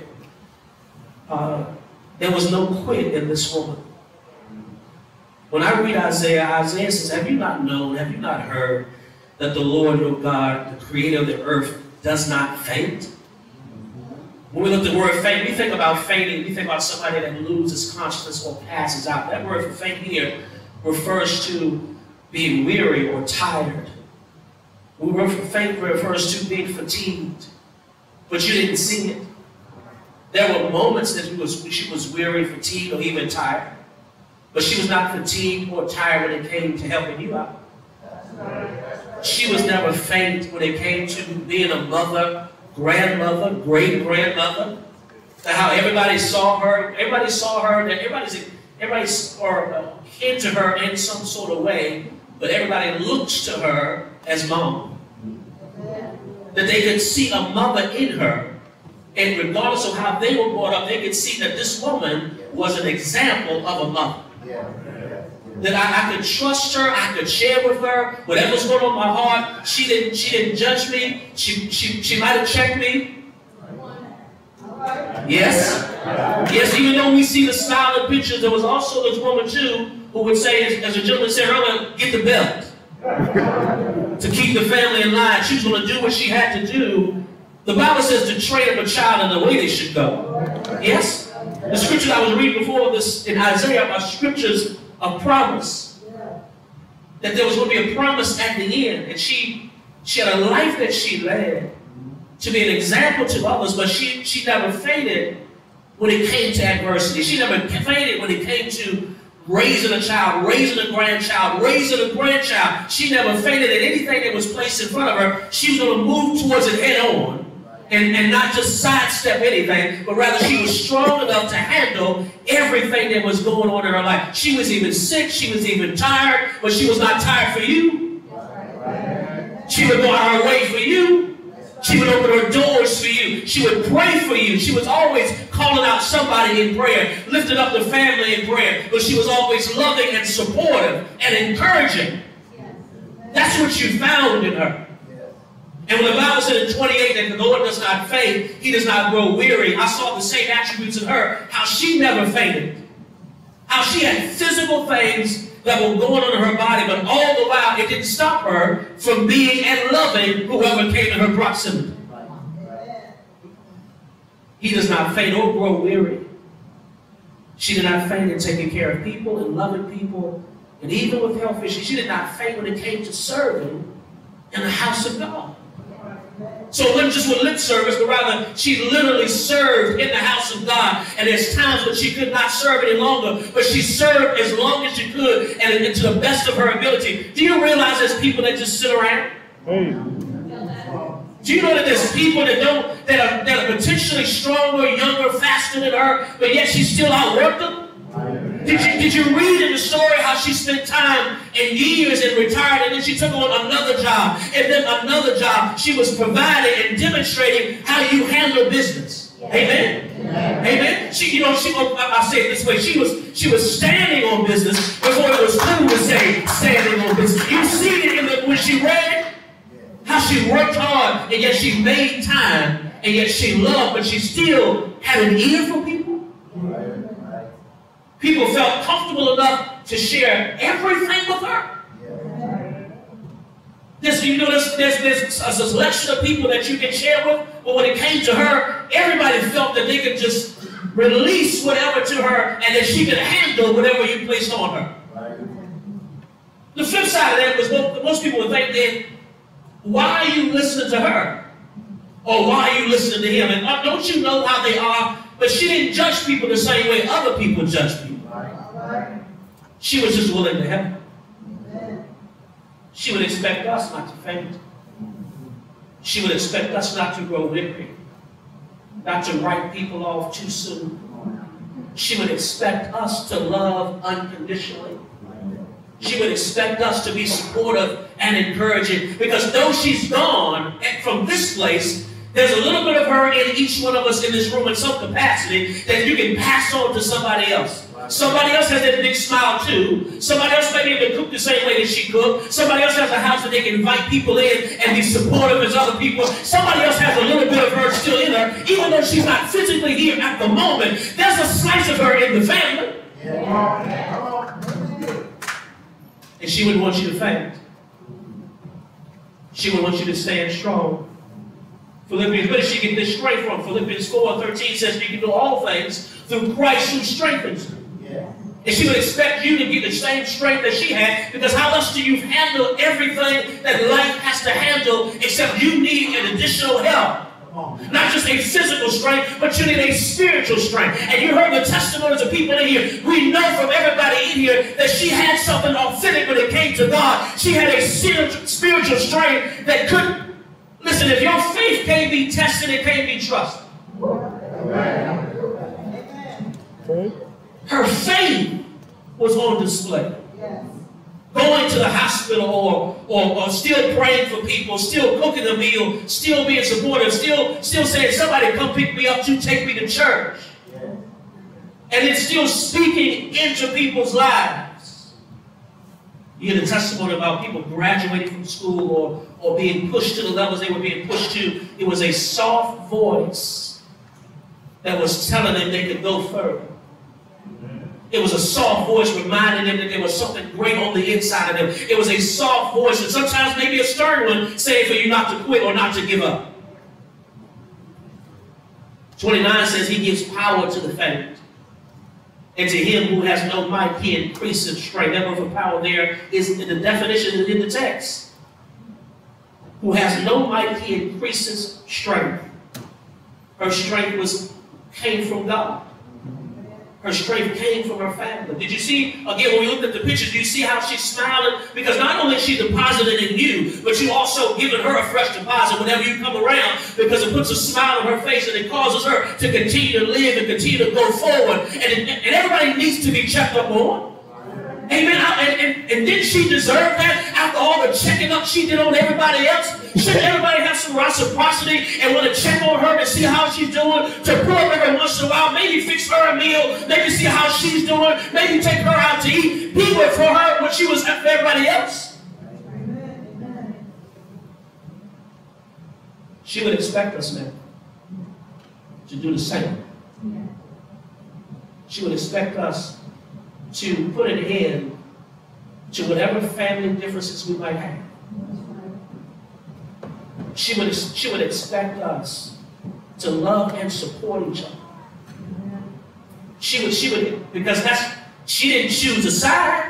there was no quit in this woman. When I read Isaiah, Isaiah says, have you not known, have you not heard that the Lord your God, the creator of the earth, does not faint? When we look at the word faint, we think about fainting, we think about somebody that loses consciousness or passes out. That word for faint here refers to being weary or tired. The word for faint refers to being fatigued, but you didn't see it. There were moments that she was weary, fatigued, or even tired. But she was not fatigued or tired when it came to helping you out. She was never faint when it came to being a mother, grandmother, great-grandmother. How everybody saw her. Everybody saw her. Everybody came to her in some sort of way, but everybody looks to her as mom. That they could see a mother in her. And regardless of how they were brought up, they could see that this woman was an example of a mother. That I could trust her, I could share with her whatever's going on in my heart. She didn't judge me. She might have checked me. Yes. Yes, even though we see the style of pictures, there was also this woman too who would say, as a gentleman said earlier, get the belt. To keep the family in line. She was going to do what she had to do. The Bible says to train up a child in the way they should go. Yes? The scriptures I was reading before this in Isaiah are scriptures of promise. That there was going to be a promise at the end. And she had a life that she led to be an example to others, but she never fainted when it came to adversity. She never fainted when it came to raising a child, raising a grandchild, raising a grandchild. She never fainted at anything that was placed in front of her. She was going to move towards it head on. And not just sidestep anything, but rather she was strong enough to handle everything that was going on in her life. She was even sick, she was even tired, but she was not tired for you. She would go out her way for you. She would open her doors for you. She would pray for you. She was always calling out somebody in prayer, lifting up the family in prayer, but she was always loving and supportive and encouraging. That's what you found in her. And when the Bible said in 28 that the Lord does not faint, he does not grow weary, I saw the same attributes in her, how she never fainted. How she had physical things that were going on in her body, but all the while it didn't stop her from being and loving whoever came in her proximity. He does not faint or grow weary. She did not faint in taking care of people and loving people, and even with health issues, she did not faint when it came to serving in the house of God. So it wasn't just with lip service, but rather she literally served in the house of God. And there's times when she could not serve any longer, but she served as long as she could and to the best of her ability. Do you realize there's people that just sit around? Do you know that there's people that are potentially stronger, younger, faster than her, but yet she still outworked them? Did you read in the story how she spent time and years and retired, and then she took on another job, and then another job? She was providing and demonstrating how you handle business. Amen. Amen. I'll say it this way. She was standing on business before it was cool to say standing on business. You see it when she read how she worked hard, and yet she made time and yet she loved, but she still had an ear for people. People felt comfortable enough to share everything with her. There's a selection of people that you can share with, but when it came to her, everybody felt that they could just release whatever to her and that she could handle whatever you placed on her. The flip side of that was most people would think then, why are you listening to her? Or why are you listening to him? And don't you know how they are? But she didn't judge people the same way other people judge people. She was just willing to help. She would expect us not to faint. She would expect us not to grow weary, not to write people off too soon. She would expect us to love unconditionally. She would expect us to be supportive and encouraging, because though she's gone from this place, there's a little bit of her in each one of us in this room in some capacity that you can pass on to somebody else. Somebody else has that big smile too. Somebody else may be able to cook the same way that she cooked. Somebody else has a house that they can invite people in and be supportive as other people. Somebody else has a little bit of her still in her, even though she's not physically here at the moment. There's a slice of her in the family. And she would want you to faint. She would want you to stand strong. Philippians, where did she get this strength from? Philippians 4:13 says you can do all things through Christ who strengthens you. And she would expect you to get the same strength that she had, because how else do you handle everything that life has to handle, except you need an additional help? Not just a physical strength, but you need a spiritual strength. And you heard the testimonies of people in here. We know from everybody in here that she had something authentic when it came to God. She had a spiritual strength that could, listen, if your faith can't be tested, it can't be trusted. Her faith was on display. Going to the hospital or still praying for people, still cooking a meal, still being supportive, still saying, somebody come pick me up to take me to church. And it's still speaking into people's lives. You hear the testimony about people graduating from school or being pushed to the levels they were being pushed to. It was a soft voice that was telling them they could go further. It was a soft voice reminding them that there was something great on the inside of them. It was a soft voice, and sometimes maybe a stern one, saying for you not to quit or not to give up. 29 says he gives power to the faint. And to him who has no might, he increases strength. That word for power there is in the definition in the text. Who has no might, he increases strength. Her strength came from God. Her strength came from her family. Did you see, again, when we looked at the pictures, do you see how she's smiling? Because not only is she deposited in you, but you also given her a fresh deposit whenever you come around, because it puts a smile on her face and it causes her to continue to live and continue to go forward. And everybody needs to be checked up on. Amen. And didn't she deserve that after all the checking up she did on everybody else? Shouldn't everybody have some reciprocity and want to check on her to see how she's doing? To pull up every once in a while, maybe fix her a meal, maybe see how she's doing, maybe take her out to eat, be with for her when she was for everybody else. She would expect us now to do the same. She would expect us to put an end to whatever family differences we might have. She would expect us to love and support each other. She would because she didn't choose a side.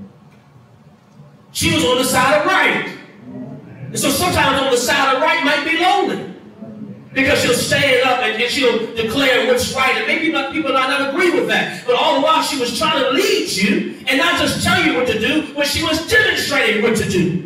She was on the side of right. And so sometimes on the side of right might be lonely, because she'll stand up and she'll declare what's right, and maybe people might not agree with that. But all the while she was trying to lead you and not just tell you what to do, but she was demonstrating what to do.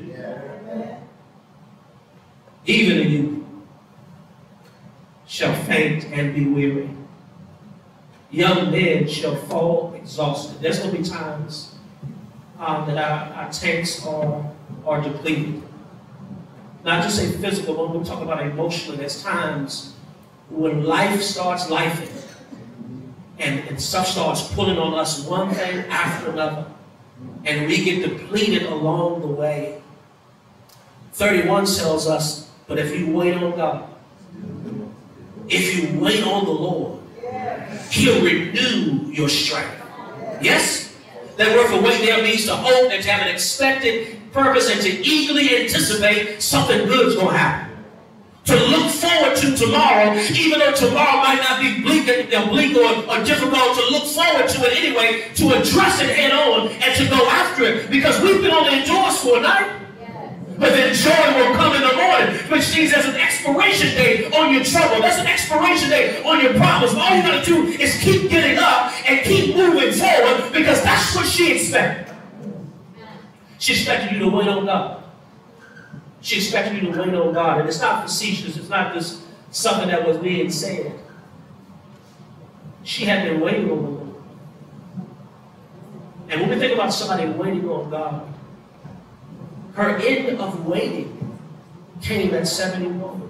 Even in you shall faint and be weary. Young men shall fall exhausted. There's going to be times that our tanks are depleted. Not just a physical, but we're talking about emotionally. There's times when life starts lifing and stuff starts pulling on us one thing after another, and we get depleted along the way. 31 tells us, but if you wait on God, If you wait on the Lord, He'll renew your strength. Yes? That word for wait there means to hope and to have an expected purpose and to eagerly anticipate something good's going to happen. To look forward to tomorrow, even though tomorrow might not be bleak or difficult, to look forward to it anyway, to address it head on and to go after it. Because we've been on the endurance for a night. But then joy will come in the morning, which means there's an expiration date on your trouble. There's an expiration date on your problems. All you got to do is keep getting up and keep moving forward, because that's what she expected. She expected you to wait on God. She expected you to wait on God. And it's not facetious. It's not just something that was being said. She had been waiting on the Lord. And when we think about somebody waiting on God, her end of waiting came at 71.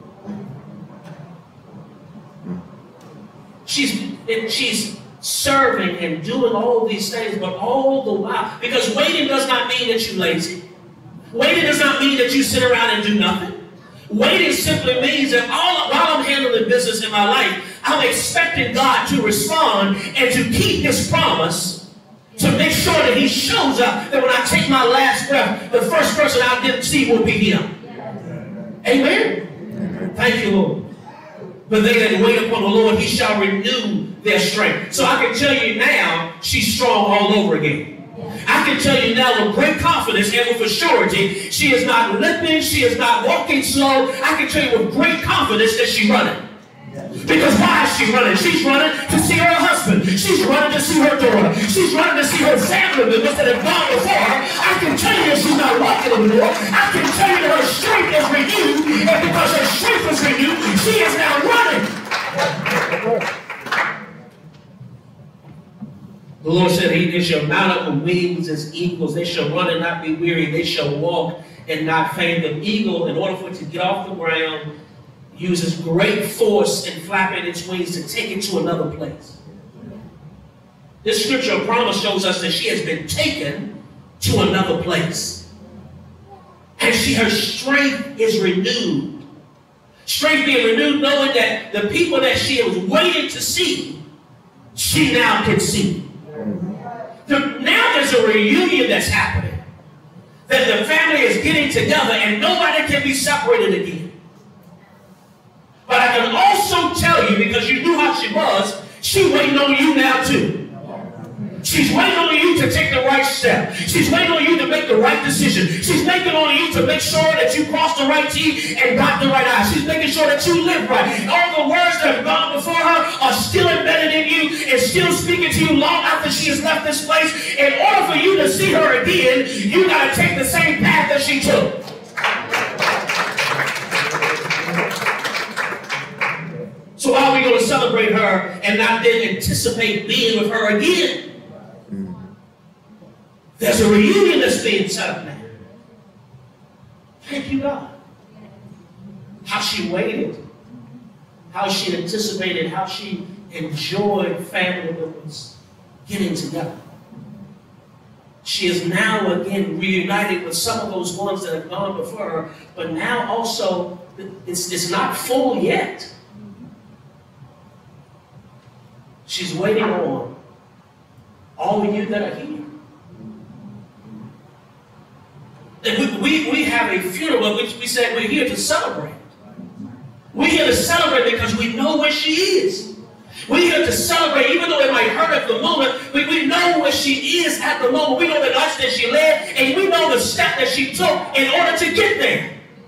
She's serving and doing all these things, but all the while, because waiting does not mean that you're lazy. Waiting does not mean that you sit around and do nothing. Waiting simply means that while I'm handling business in my life, I'm expecting God to respond and to keep His promise, to make sure that He shows up, that when I take my last breath, the first person I didn't see will be Him. Amen? Thank you, Lord. But they that wait upon the Lord, He shall renew their strength. So I can tell you now, she's strong all over again. I can tell you now with great confidence and with assurity, she is not limping, she is not walking slow. I can tell you with great confidence that she's running. Because why is she running? She's running to see her husband. She's running to see her daughter. She's running to see her family members that have gone before her. I can tell you that she's not walking anymore. I can tell you that her strength is renewed. And because her strength is renewed, she is now running. The Lord said, they shall mount up with wings as eagles. They shall run and not be weary. They shall walk and not faint. The eagle, in order for it to get off the ground, uses great force in flapping its wings to take it to another place. This scripture promise shows us that she has been taken to another place. And her strength is renewed. Strength being renewed, knowing that the people that she was waiting to see, she now can see. Now there's a reunion that's happening. That the family is getting together and nobody can be separated again. But I can also tell you, because you knew how she was, she's waiting on you now too. She's waiting on you to take the right step. She's waiting on you to make the right decision. She's making on you to make sure that you cross the right T and dot the right I. She's making sure that you live right. All the words that have gone before her are still embedded in you and still speaking to you long after she has left this place. In order for you to see her again, you got to take the same path that she took. So how are we going to celebrate her and not then anticipate being with her again? There's a reunion that's being set up now. Thank you, God. How she waited, how she anticipated, how she enjoyed family members getting together. She is now again reunited with some of those ones that have gone before her, but now also it's not full yet. She's waiting on all of you that are here. And we have a funeral, which we said we're here to celebrate. We're here to celebrate because we know where she is. We're here to celebrate, even though it might hurt at the moment, we know where she is at the moment. We know the life that she led, and we know the step that she took in order to get there.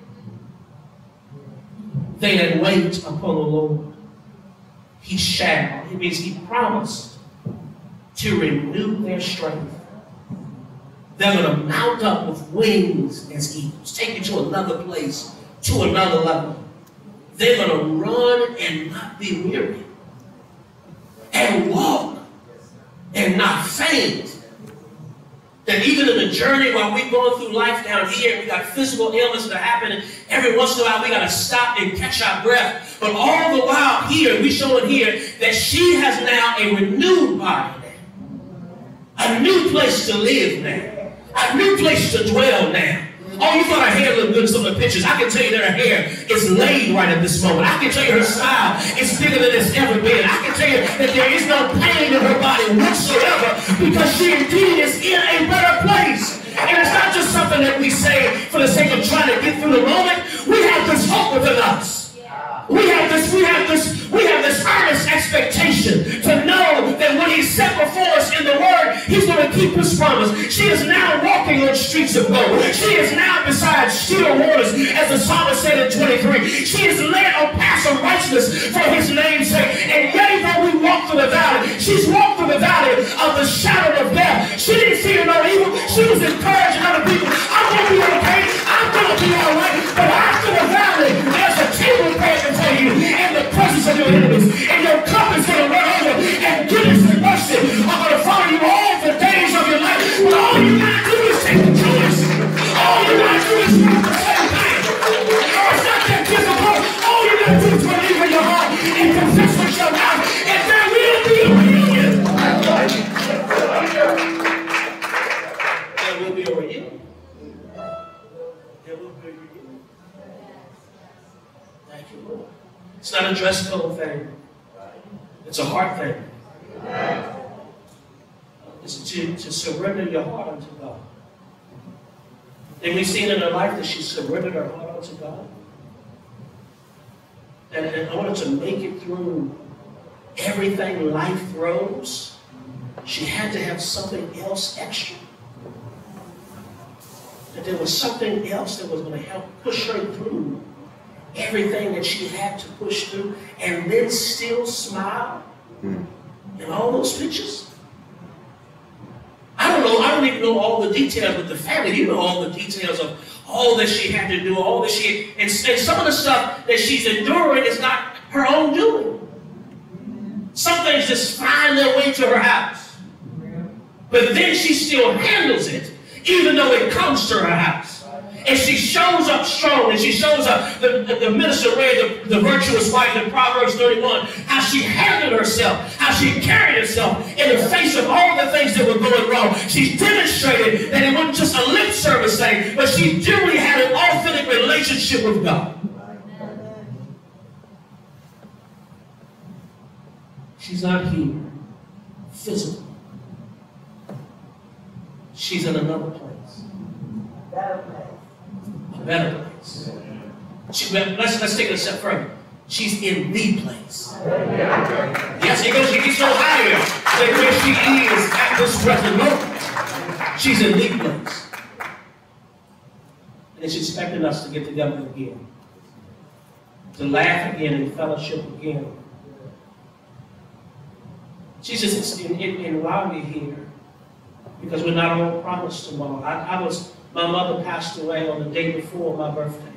They that wait upon the Lord, He shall. It means He promised to renew their strength. They're going to mount up with wings as eagles, take you to another place, to another level. They're going to run and not be weary, and walk and not faint. That even in the journey while we're going through life down here, we got physical illness that happen, and every once in a while we got to stop and catch our breath. But all the while here, we show it here, that she has now a renewed body now. A new place to live now. A new place to dwell now. Oh, you thought her hair looked good in some of the pictures. I can tell you that her hair is laid right at this moment. I can tell you her smile is bigger than it's ever been. I can tell you that there is no pain in her body whatsoever because she indeed is in a better place. And it's not just something that we say for the sake of trying to get through the moment. We have this hope within us. We have this earnest expectation to know that when He's set before us in the Word, He's going to keep His promise. She is now walking on streets of gold. She is now beside still waters, as the psalmist said in 23. She is led on paths of righteousness for His name's sake. And yet, though we walk through the valley, she's walked through the valley of the shadow of death. She didn't fear no evil. She was encouraging other people. I'm going to be okay. I'm going to be all right. But after the valley, there's a table prepared before you in the presence of your enemies. And your cup is going to run over. And goodness and mercy are going to follow you all the days of your life. But all you got to do is take the choice. All you got to do is walk the same thing. It's not that difficult. All you got to do is believe in your heart and confess with your mouth. And there will be a reunion. There will be a reunion. There will be a reunion. Thank you, Lord. It's not a dress code thing. It's a heart thing. It's to surrender your heart unto God. And we've seen in her life that she surrendered her heart unto God. And in order to make it through everything life throws, she had to have something else extra. That there was something else that was going to help push her through everything that she had to push through, and then still smile in all those pictures. I don't even know all the details with the family. You know all the details of all that she had to do, all that she, and some of the stuff that she's enduring is not her own doing. Some things just find their way to her house. But then she still handles it, even though it comes to her house. And she shows up strong, and she shows up, the minister read the virtuous wife in Proverbs 31, how she handled herself, how she carried herself in the face of all the things that were going wrong. She demonstrated that it wasn't just a lip service thing, but she truly had an authentic relationship with God. She's not here, physically. She's in another place. A better place. Let's take it a step further. She's in the place. Yes, she gets no higher than where she is at this present moment. She's in the place. And she's expecting us to get together again. To laugh again and fellowship again. She says, and while we're here, because we're not all promised tomorrow. My mother passed away on the day before my birthday.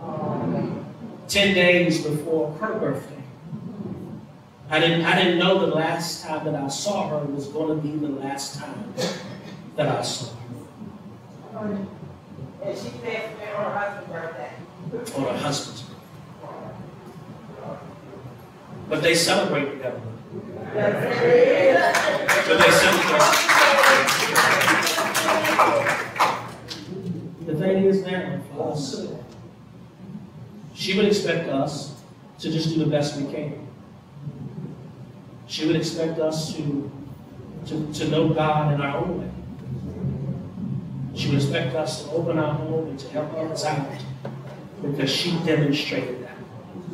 10 days before her birthday. I didn't know the last time that I saw her was going to be the last time that I saw her. And she passed away on her husband's birthday. On her husband's birthday. But they celebrate together. But they celebrate. The thing is now, for us, she would expect us to just do the best we can. She would expect us to know God in our own way. She would expect us to open our home and to help others out, because she demonstrated that.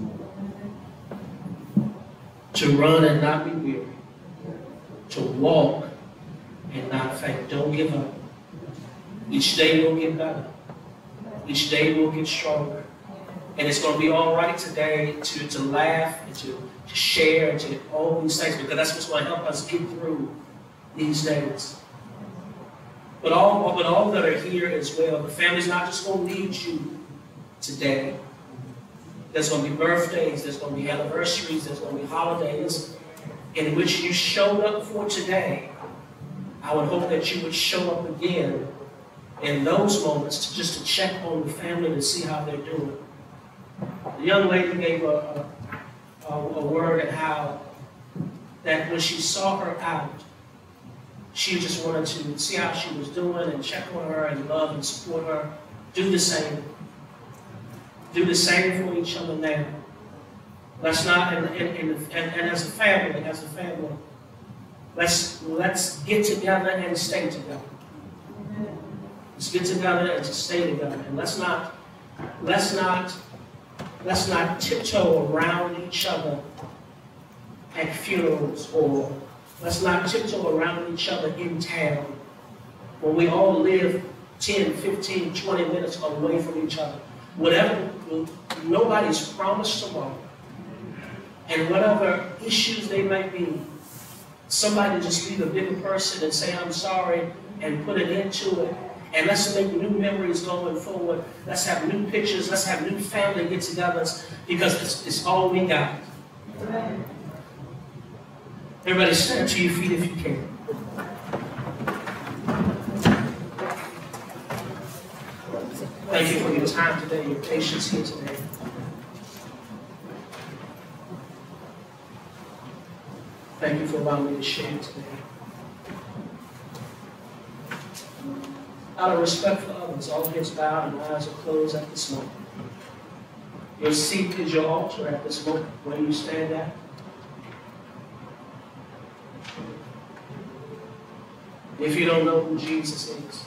To run and not be weary. To walk and not faint. Don't give up. Each day will get better. Each day will get stronger. And it's going to be all right today to laugh and to share and to all these things, because that's what's going to help us get through these days. But all that are here as well, the family's not just going to need you today. There's going to be birthdays, there's going to be anniversaries, there's going to be holidays in which you showed up for today. I would hope that you would show up again in those moments just to check on the family to see how they're doing. The young lady gave a word at how that when she saw her out, she just wanted to see how she was doing and check on her and love and support her. Do the same. Do the same for each other now. Let's not, and as a family, let's get together and stay together. Let's get together and to stay together. And let's not tiptoe around each other at funerals, or let's not tiptoe around each other in town when we all live 10, 15, 20 minutes away from each other. Whatever, nobody's promised tomorrow. And whatever issues they might be, somebody just be the bigger person and say, I'm sorry, and put an end to it. And let's make new memories going forward. Let's have new pictures. Let's have new family get-togethers, because it's all we got. Everybody stand to your feet if you can. Thank you for your time today, your patience here today. Thank you for allowing me to share today. Out of respect for others, all heads bowed and eyes are closed at this moment. Your seat is your altar at this moment, where you stand at. If you don't know who Jesus is,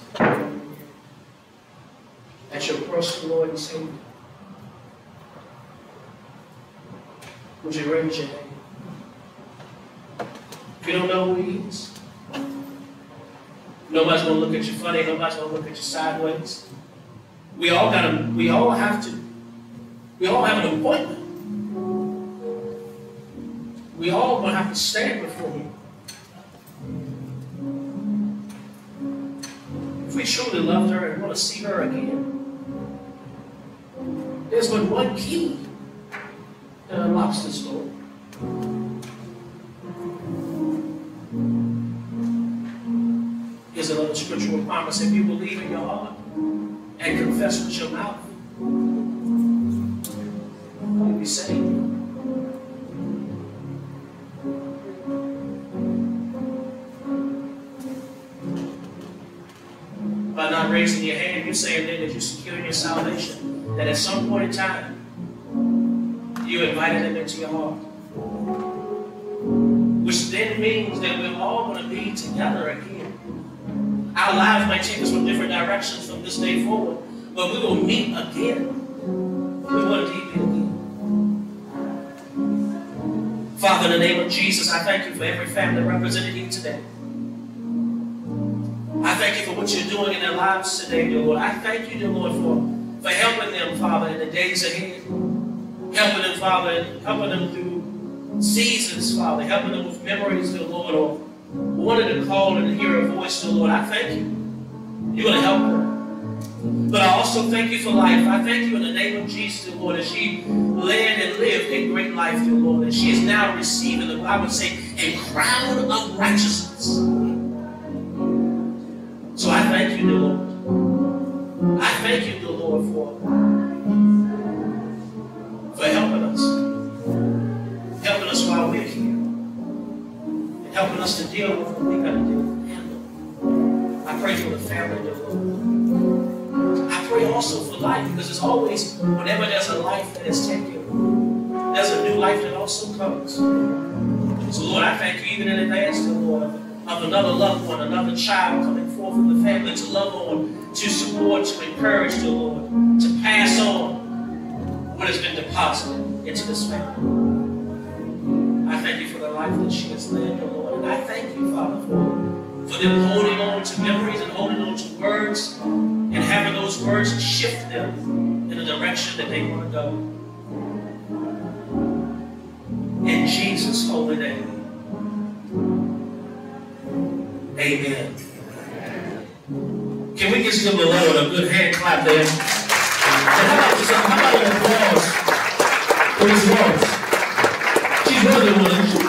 as your personal Lord and Savior, would you raise your hand? If you don't know who He is, nobody's going to look at you funny. Nobody's going to look at you sideways. We all have an appointment. We all going to have to stand before Him. If we truly loved her and want to see her again, there's but one key that unlocks this door. Here's another scriptural promise. If you believe in your heart and confess with your mouth, you'll be saved. By not raising your hand, you're saying then that you're securing your salvation. That at some point in time, you invited Him into your heart. Which then means that we're all going to be together again. Our lives might take us from different directions from this day forward, but we will meet again. We will indeed meet again. Father, in the name of Jesus, I thank you for every family represented here today. I thank you for what you're doing in their lives today, dear Lord. I thank you, dear Lord, for helping them, Father, in the days ahead. Helping them, Father, helping them through seasons, Father. Helping them with memories, dear Lord, or wanting to call and hear a voice, dear Lord. I thank you. You're going to help her. But I also thank you for life. I thank you in the name of Jesus, dear Lord, that she led and lived a great life, dear Lord. And she is now receiving, I would say, a crown of righteousness. So I thank you, dear Lord. I thank you, dear Lord, for helping us. Helping us while we're here. And helping us to deal with what we got to deal with. Handle. I pray for the family, dear Lord. I pray also for life, because it's always, whenever there's a life that is taken, there's a new life that also comes. So Lord, I thank you even in advance, dear Lord, of another loved one, another child coming forth from the family to love on, to support, to encourage, dear Lord, to pass on what has been deposited into this family. I thank you for the life that she has led, dear Lord, and I thank you, Father, for them holding on to memories and holding on to words and having those words shift them in the direction that they want to go. In Jesus' holy name. Amen. Can we just give the Lord a good hand clap there? And how about an applause for His words? She's worthy, isn't she?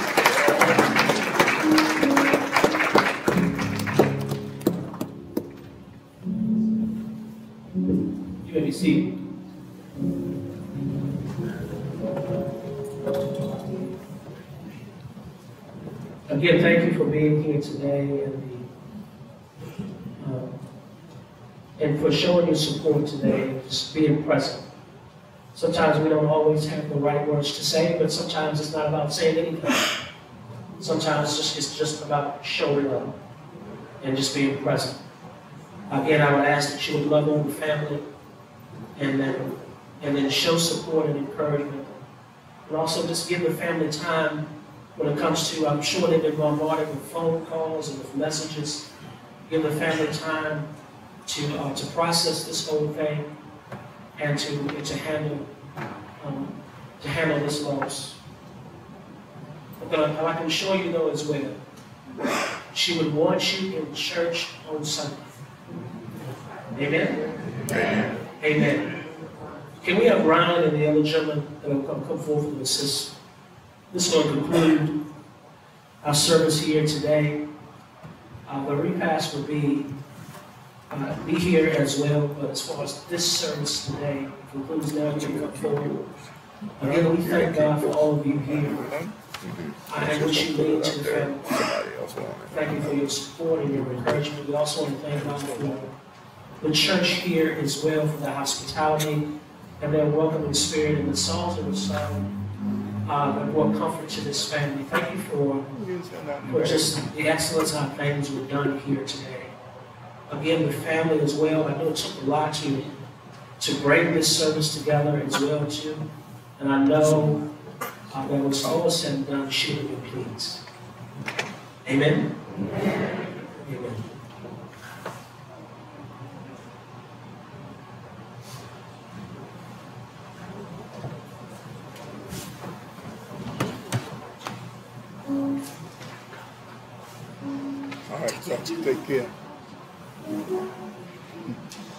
You may be seated. Again, thank you for being here today and for showing your support today and just being present. Sometimes we don't always have the right words to say, but sometimes it's not about saying anything. Sometimes it's just about showing up and just being present. Again, I would ask that you would love on the family and then show support and encouragement. And also just give the family time when it comes to, I'm sure they've been bombarded with phone calls and with messages. Give the family time to process this whole thing and to handle this loss. But I can assure you though as well, she would want you in church on Sunday. Amen? Amen. Amen. Can we have Ryan and the other gentlemen that will come forward and assist? This is going to conclude our service here today. The repast will be here as well, but as far as this service today concludes now, you can come forward. Again, we thank God for all of you here. And what you mean to the family. Thank you for your support and your encouragement. We also want to thank God for the church here as well, for the hospitality and their welcoming spirit and the songs that were sung that brought comfort to this family. Thank you for just the excellence of how things were done here today. Again, the family as well. I know it took a lot to bring this service together as well too. And I know that when it's all said and done, she will be pleased. Amen? Amen. Amen. All right, so take care.